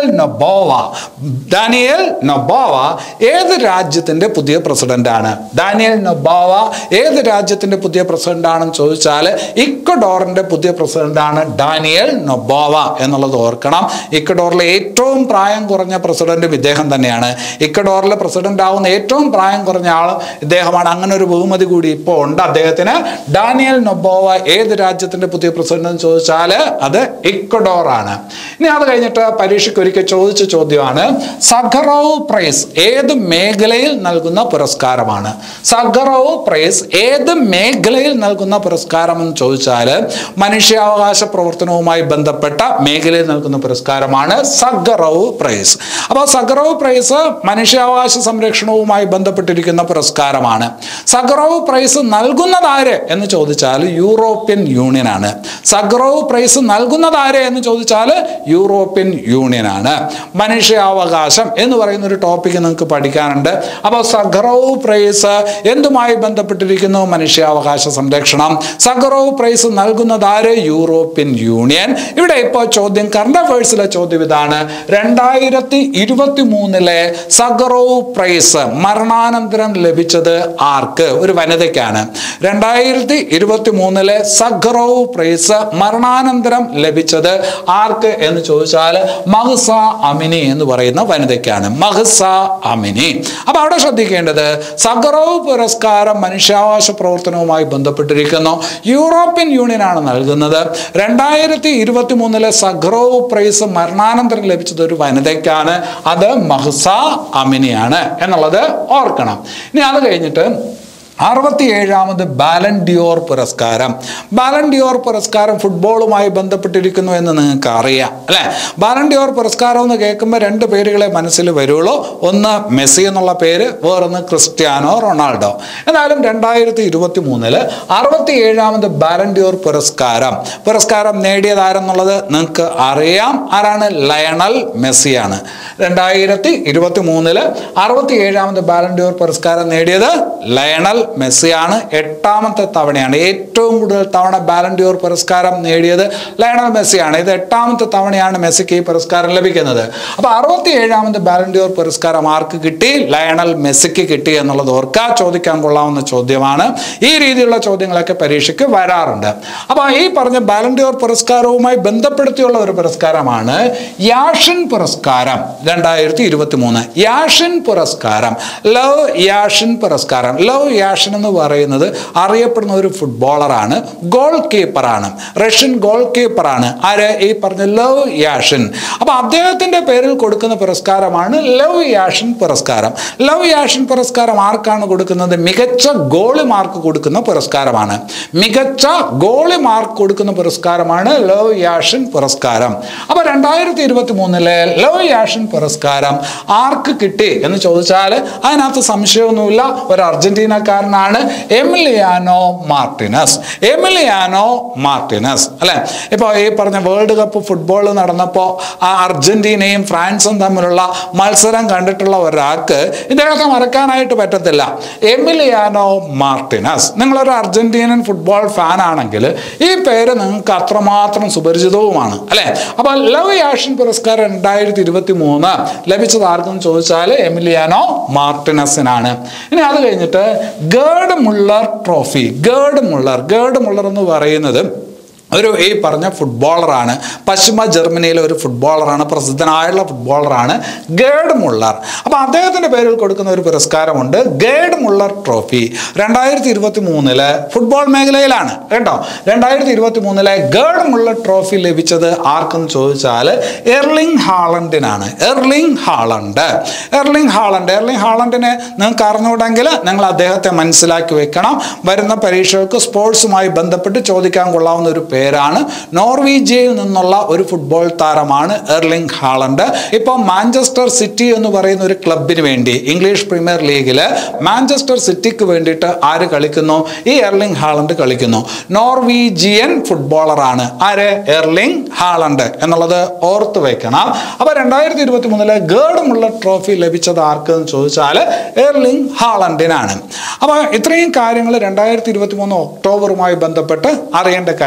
നൊബോവ. ഡാനിയൽ നൊബോവ ഏത് രാജ്യത്തിന്റെ പുതിയ പ്രസിഡന്റ് ആണ്? ഡാനിയൽ നൊബോവ ഏത് രാജ്യത്തിന്റെ പുതിയ പ്രസിഡന്റ് ആണെന്ന് ചോദിച്ചാൽ ഇക്വഡോറിന്റെ പുതിയ പ്രസിഡന്റ് ആണ് ഡാനിയൽ നൊബോവ എന്നുള്ളത് ഓർക്കണം. ഇക്വഡോറിലെ ഏറ്റവും പ്രായം കുറഞ്ഞ പ്രസിഡന്റും ഇദ്ദേഹം തന്നെയാണ്. ഇക്വഡോറിലെ പ്രസിഡന്റ് ആവുന്ന ഏറ്റവും പ്രായം കുറഞ്ഞ ആൾ ഇദ്ദേഹമാണ്. അങ്ങനെ ഒരു ബഹുമതി കൂടി ഇപ്പോൾ ഉണ്ട് അദ്ദേഹത്തിന്. ഡാനിയൽ നൊബോവ ഏത് രാജ്യത്തിന്റെ പുതിയ പ്രസിഡന്റ് എന്ന് ചോദിച്ചാൽ അത് ഇക്വഡോർ ആണ്. ഇനി അത് കഴിഞ്ഞിട്ട് പരീക്ഷയ്ക്ക് ഒരിക്കൽ ചോദിച്ച ചോദ്യമാണ്, സഖറോവ് പ്രൈസ് ഏത് മേഖലയിൽ നൽകുന്ന പുരസ്കാരമാണ്? സഖറോവ് പ്രൈസ് ഏത് മേഖലയിൽ നൽകുന്ന പുരസ്കാരം എന്ന് ചോദിച്ചാൽ മനുഷ്യാവകാശ പ്രവർത്തനവുമായി ബന്ധപ്പെട്ട മേഖലയിൽ നൽകുന്ന പുരസ്കാരമാണ് സഖറോവ് പ്രൈസ്. അപ്പോൾ സഖറോവ് പ്രൈസ് മനുഷ്യാവകാശ സംരക്ഷണവുമായി ബന്ധപ്പെട്ടിരിക്കുന്ന പുരസ്കാരമാണ്. സഖറോവ് പ്രൈസ് നൽകുന്നത് ആര് എന്ന് ചോദിച്ചാൽ യൂറോപ്യൻ യൂണിയൻ ആണ്. സഖറോവ് പ്രൈസ് നൽകുന്നത് ആര് എന്ന് ചോദിച്ചാൽ യൂറോപ്യൻ യൂണിയൻ ആണ്. മനുഷ്യാവകാശം എന്ന് പറയുന്ന ഒരു ടോപ്പിക് നിങ്ങൾക്ക് പഠിക്കാനുണ്ട്. അപ്പോൾ സഖറോവ് പ്രൈസ് എന്തുമായി ബന്ധപ്പെട്ടിരിക്കുന്നു? മനുഷ്യാവകാശ സംരക്ഷണം. സഖറോവ് പ്രൈസ് നൽകുന്നത് ആര്? European union. ഇവിടെ ഇപ്പോൾ ചോദ്യം, കറണ്ട് അഫയേഴ്സിലെ ചോദ്യം ഇതാണ്, രണ്ടായിരത്തി ഇരുപത്തി മൂന്നിലെ സഖറോവ് പ്രൈസ് മരണാനന്തരം ലഭിച്ചത് ആർക്ക്? ഒരു വനിതയ്ക്കാണ്. രണ്ടായിരത്തി ഇരുപത്തി മൂന്നിലെ സഖറോവ് പ്രൈസ് മരണാനന്തരം ലഭിച്ചത് ആർക്ക് എന്ന് ചോദിച്ചാൽ മഹ്സ അമിനി എന്ന് പറയുന്ന വനിതയ്ക്കാണ്. മഹ്സ അമിനി. അപ്പൊ അവിടെ ശ്രദ്ധിക്കേണ്ടത്, സഖറോവ് പുരസ്കാരം മനുഷ്യാവകാശ പ്രവർത്തനവുമായി ബന്ധപ്പെട്ടിരിക്കുന്നു. യൂറോപ്യൻ യൂണിയൻ ആണ് നൽകുന്നത്. രണ്ടായിരത്തി ഇരുപത്തി മൂന്നിലെ സഖറോവ് പ്രൈസ് മരണാനന്തരം ലഭിച്ചത് ഒരു വനിതയ്ക്കാണ്. അത് മഹ്സ അമിനിയാണ് എന്നുള്ളത് ഓർക്കണം. ഇനി അത് കഴിഞ്ഞിട്ട് അറുപത്തി ഏഴാമത് ബാലൻ ഡിയോർ പുരസ്കാരം. ബാലൻ ഡിയോർ പുരസ്കാരം ഫുട്ബോളുമായി ബന്ധപ്പെട്ടിരിക്കുന്നു എന്ന് നിങ്ങൾക്ക് അറിയാം അല്ലേ? ബാലൻ ഡിയോർ പുരസ്കാരം എന്ന് കേൾക്കുമ്പോൾ രണ്ട് പേരുകളെ മനസ്സിൽ വരുള്ളൂ. ഒന്ന് മെസ്സി എന്നുള്ള പേര്, വേറൊന്ന് ക്രിസ്ത്യാനോ റൊണാൾഡോ. എന്നാലും രണ്ടായിരത്തി ഇരുപത്തി മൂന്നില് അറുപത്തി ഏഴാമത് ബാലൻ ഡിയോർ പുരസ്കാരം പുരസ്കാരം നേടിയതാരെന്നുള്ളത് നിങ്ങൾക്ക് അറിയാം. ആരാണ്? ലയണൽ മെസ്സിയാണ്. രണ്ടായിരത്തി ഇരുപത്തി മൂന്നില് അറുപത്തി ഏഴാമത് ബാലൻ ഡിയോർ പുരസ്കാരം നേടിയത് ലയണൽ മെസ്സിയാണ്. എട്ടാമത്തെ തവണയാണ്. ഏറ്റവും കൂടുതൽ തവണ ബാലൻ ഡിയോർ പുരസ്കാരം നേടിയത് ലയണൽ മെസ്സിയാണ്. ഇത് എട്ടാമത്തെ തവണയാണ് മെസ്സിക്ക് ഈ പുരസ്കാരം ലഭിക്കുന്നത്. അപ്പൊ അറുപത്തി ഏഴാമത് ബാലൻ ഡിയോർ പുരസ്കാരം ആർക്ക് കിട്ടി? ലയണൽ മെസ്സിക്ക് കിട്ടി എന്നുള്ളത് ഓർക്കുക. ചോദിക്കാൻ കൊള്ളാവുന്ന ചോദ്യമാണ്. ഈ രീതിയിലുള്ള ചോദ്യങ്ങളൊക്കെ പരീക്ഷയ്ക്ക് വരാറുണ്ട്. അപ്പൊ ഈ പറഞ്ഞ ബാലൻ ഡിയോർ പുരസ്കാരവുമായി ബന്ധപ്പെടുത്തിയുള്ള ഒരു പുരസ്കാരമാണ് യാഷിൻ പുരസ്കാരം രണ്ടായിരത്തി ഇരുപത്തി മൂന്ന്. യാഷിൻ പുരസ്കാരം, ലവ് യാഷിൻ പുരസ്കാരം. ലവ് യാഷിൻ എന്ന് പറയുന്നത് അറിയപ്പെടുന്ന ഒരു ഫുട്ബോളറാണ്, ഗോൾ കീപ്പറാണ്, റഷ്യൻ ഗോൾ കീപ്പറാണ്. ആര്? ഈ പറഞ്ഞ ലവ് യാഷിൻ. അപ്പൊ അദ്ദേഹത്തിന്റെ പേരിൽ കൊടുക്കുന്ന പുരസ്കാരമാണ് ലവ് യാഷിൻ പുരസ്കാരം. ലവ് യാഷിൻ പുരസ്കാരം ആർക്കാണ് കൊടുക്കുന്നത്? മികച്ച ഗോളിമാർക്ക് കൊടുക്കുന്ന പുരസ്കാരമാണ്. മികച്ച ഗോളിമാർക്ക് കൊടുക്കുന്ന പുരസ്കാരമാണ് ലവ് യാഷിൻ പുരസ്കാരം. അപ്പൊ രണ്ടായിരത്തി ഇരുപത്തി മൂന്നിലെ ലവ് യാഷിൻ പുരസ്കാരം ആർക്ക് കിട്ടി എന്ന് ചോദിച്ചാൽ അതിനകത്ത് സംശയമൊന്നുമില്ല, ഒരു അർജന്റീനക്കാരൻ ാണ് എമിലിയാനോ മാർട്ടിനസ്. എമിലിയാനോ മാർട്ടിനസ് അല്ലെ? ഇപ്പൊ ഈ പറഞ്ഞ വേൾഡ് കപ്പ് ഫുട്ബോൾ നടന്നപ്പോൾ ആ അർജന്റീനയും ഫ്രാൻസും തമ്മിലുള്ള മത്സരം കണ്ടിട്ടുള്ള ഒരാൾക്ക് ഇദ്ദേഹത്തെ മറക്കാനായിട്ട് പറ്റത്തില്ല. Emiliano Martinez. നിങ്ങളൊരു അർജന്റീനൻ ഫുട്ബോൾ ഫാൻ ആണെങ്കിൽ ഈ പേര് നിങ്ങൾക്ക് അത്രമാത്രം സുപരിചിതവുമാണ് അല്ലെ? അപ്പൊ ലവ് യാഷിൻ പുരസ്കാരം രണ്ടായിരത്തി ഇരുപത്തി മൂന്ന് ലഭിച്ചത് ആർക്കെന്ന് ചോദിച്ചാൽ എമിലിയാനോ മാർട്ടിനസിനാണ്. ഇനി അത് കഴിഞ്ഞിട്ട് Gerd Muller trophy. Gerd Muller Gerd Muller എന്ന് പറയുന്നത് ഒരു ഈ പറഞ്ഞ ഫുട്ബോളറാണ്. പശ്ചിമ ജർമ്മനിയിലെ ഒരു ഫുട്ബോളറാണ്, പ്രസിദ്ധനായുള്ള ഫുട്ബോളറാണ് ഗേർഡ് മുള്ളർ. അപ്പോൾ അദ്ദേഹത്തിൻ്റെ പേരിൽ കൊടുക്കുന്ന ഒരു പുരസ്കാരമുണ്ട്, ഗേർഡ് മുള്ളർ ട്രോഫി. രണ്ടായിരത്തി ഇരുപത്തി മൂന്നില് ഫുട്ബോൾ മേഖലയിലാണ് കേട്ടോ. രണ്ടായിരത്തി ഇരുപത്തി മൂന്നിലെ ഗേർഡ് മുള്ളർ ട്രോഫി ലഭിച്ചത് ആർക്കെന്ന് ചോദിച്ചാൽ എർലിംഗ് ഹാളണ്ടിനാണ്. Erling Haaland Erling Haaland Erling ഹാളണ്ടിനെ നിങ്ങൾക്ക് അറിഞ്ഞുകൂടെങ്കിൽ നിങ്ങൾ അദ്ദേഹത്തെ മനസ്സിലാക്കി വെക്കണം. വരുന്ന പരീക്ഷകൾക്ക് സ്പോർട്സുമായി ബന്ധപ്പെട്ട് ചോദിക്കാൻ കൊള്ളാവുന്ന ഒരു പേരാണ്. നോർവീജിയയിൽ നിന്നുള്ള ഒരു ഫുട്ബോൾ താരമാണ് എർലിംഗ് ഹാളണ്ട്. ഇപ്പോൾ മാഞ്ചസ്റ്റർ സിറ്റി എന്ന് പറയുന്ന ഒരു ക്ലബിന് വേണ്ടി ഇംഗ്ലീഷ് പ്രീമിയർ ലീഗിൽ മാഞ്ചസ്റ്റർ സിറ്റിക്ക് വേണ്ടിയിട്ട് ആര് കളിക്കുന്നു? ഈ എർലിംഗ് ഹാളണ്ട് കളിക്കുന്നു. നോർവീജിയൻ ഫുട്ബോളറാണ് ആര്? എർലിംഗ് ഹാളണ്ട് എന്നുള്ളത് ഓർത്ത് വെക്കണം. അപ്പൊ രണ്ടായിരത്തി ഇരുപത്തി മൂന്നിലെ ഗേർഡ് മുള്ളർ ട്രോഫി ലഭിച്ചത് ആർക്ക് എന്ന് ചോദിച്ചാൽ എർലിംഗ് ഹാളണ്ടിനാണ്. അപ്പൊ ഇത്രയും കാര്യങ്ങൾ രണ്ടായിരത്തി ഇരുപത്തി മൂന്ന് ഒക്ടോബറുമായി ബന്ധപ്പെട്ട് അറിയേണ്ട കാര്യങ്ങളാണ്.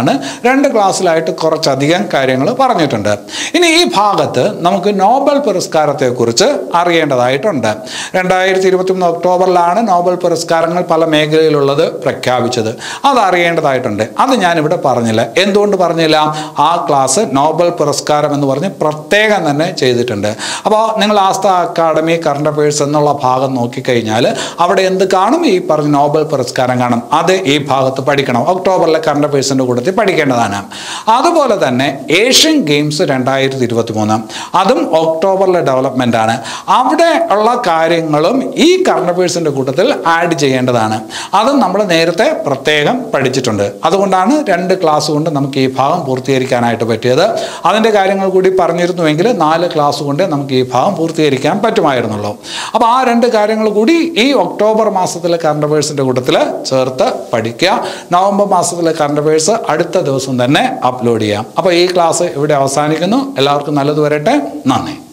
പഠിക്കേണ്ടതാണ്. രണ്ട് ക്ലാസ്സിലായിട്ട് കുറച്ചധികം കാര്യങ്ങൾ പറഞ്ഞിട്ടുണ്ട്. ഇനി ഈ ഭാഗത്ത് നമുക്ക് നോബൽ പുരസ്കാരത്തെക്കുറിച്ച് അറിയേണ്ടതായിട്ടുണ്ട്. രണ്ടായിരത്തി ഇരുപത്തി മൂന്ന് ഒക്ടോബറിലാണ് നോബൽ പുരസ്കാരങ്ങൾ പല മേഖലയിലുള്ളത് പ്രഖ്യാപിച്ചത്. അത് അറിയേണ്ടതായിട്ടുണ്ട്. അത് ഞാനിവിടെ പറഞ്ഞില്ല. എന്തുകൊണ്ട് പറഞ്ഞില്ല? ആ ക്ലാസ് നോബൽ പുരസ്കാരം എന്ന് പറഞ്ഞ് പ്രത്യേകം തന്നെ ചെയ്തിട്ടുണ്ട്. അപ്പോൾ നിങ്ങൾ ആസ്ഥ അക്കാഡമി കറണ്ട് അഫയേഴ്സ് എന്നുള്ള ഭാഗം നോക്കിക്കഴിഞ്ഞാൽ അവിടെ എന്ത് കാണും? ഈ പറഞ്ഞ നോബൽ പുരസ്കാരം കാണും. അത് ഈ ഭാഗത്ത് പഠിക്കണം. ഒക്ടോബറിലെ കറണ്ട് അഫയേഴ്സിൻ്റെ കൂട്ടത്തിൽ പഠിക്കേണ്ടതാണ്. അതുപോലെ തന്നെ ഏഷ്യൻ ഗെയിംസ് രണ്ടായിരത്തി ഇരുപത്തി മൂന്ന് അതും ഒക്ടോബറിലെ ഡെവലപ്മെൻ്റ് ആണ്. അവിടെ ഉള്ള കാര്യങ്ങളും ഈ കറണ്ട് അഫയേഴ്സിൻ്റെ കൂട്ടത്തിൽ ആഡ് ചെയ്യേണ്ടതാണ്. അതും നമ്മൾ നേരത്തെ പ്രത്യേകം പഠിച്ചിട്ടുണ്ട്. അതുകൊണ്ടാണ് രണ്ട് ക്ലാസ് കൊണ്ട് നമുക്ക് ഈ ഭാഗം പൂർത്തീകരിക്കാനായിട്ട് പറ്റിയത്. അതിൻ്റെ കാര്യങ്ങൾ കൂടി പറഞ്ഞിരുന്നുവെങ്കിൽ നാല് ക്ലാസ് കൊണ്ട് നമുക്ക് ഈ ഭാഗം പൂർത്തീകരിക്കാൻ പറ്റുമായിരുന്നുള്ളൂ. അപ്പോൾ ആ രണ്ട് കാര്യങ്ങൾ കൂടി ഈ ഒക്ടോബർ മാസത്തിലെ കറണ്ട് അഫയേഴ്സിൻ്റെ കൂട്ടത്തിൽ ചേർത്ത് പഠിക്കുക. നവംബർ മാസത്തിലെ കറണ്ട് അഫയേഴ്സ് അടുത്ത ദിവസം തന്നെ അപ്ലോഡ് ചെയ്യാം. അപ്പോൾ ഈ ക്ലാസ് ഇവിടെ അവസാനിക്കുന്നു. എല്ലാവർക്കും നല്ലത് വരട്ടെ. നന്ദി.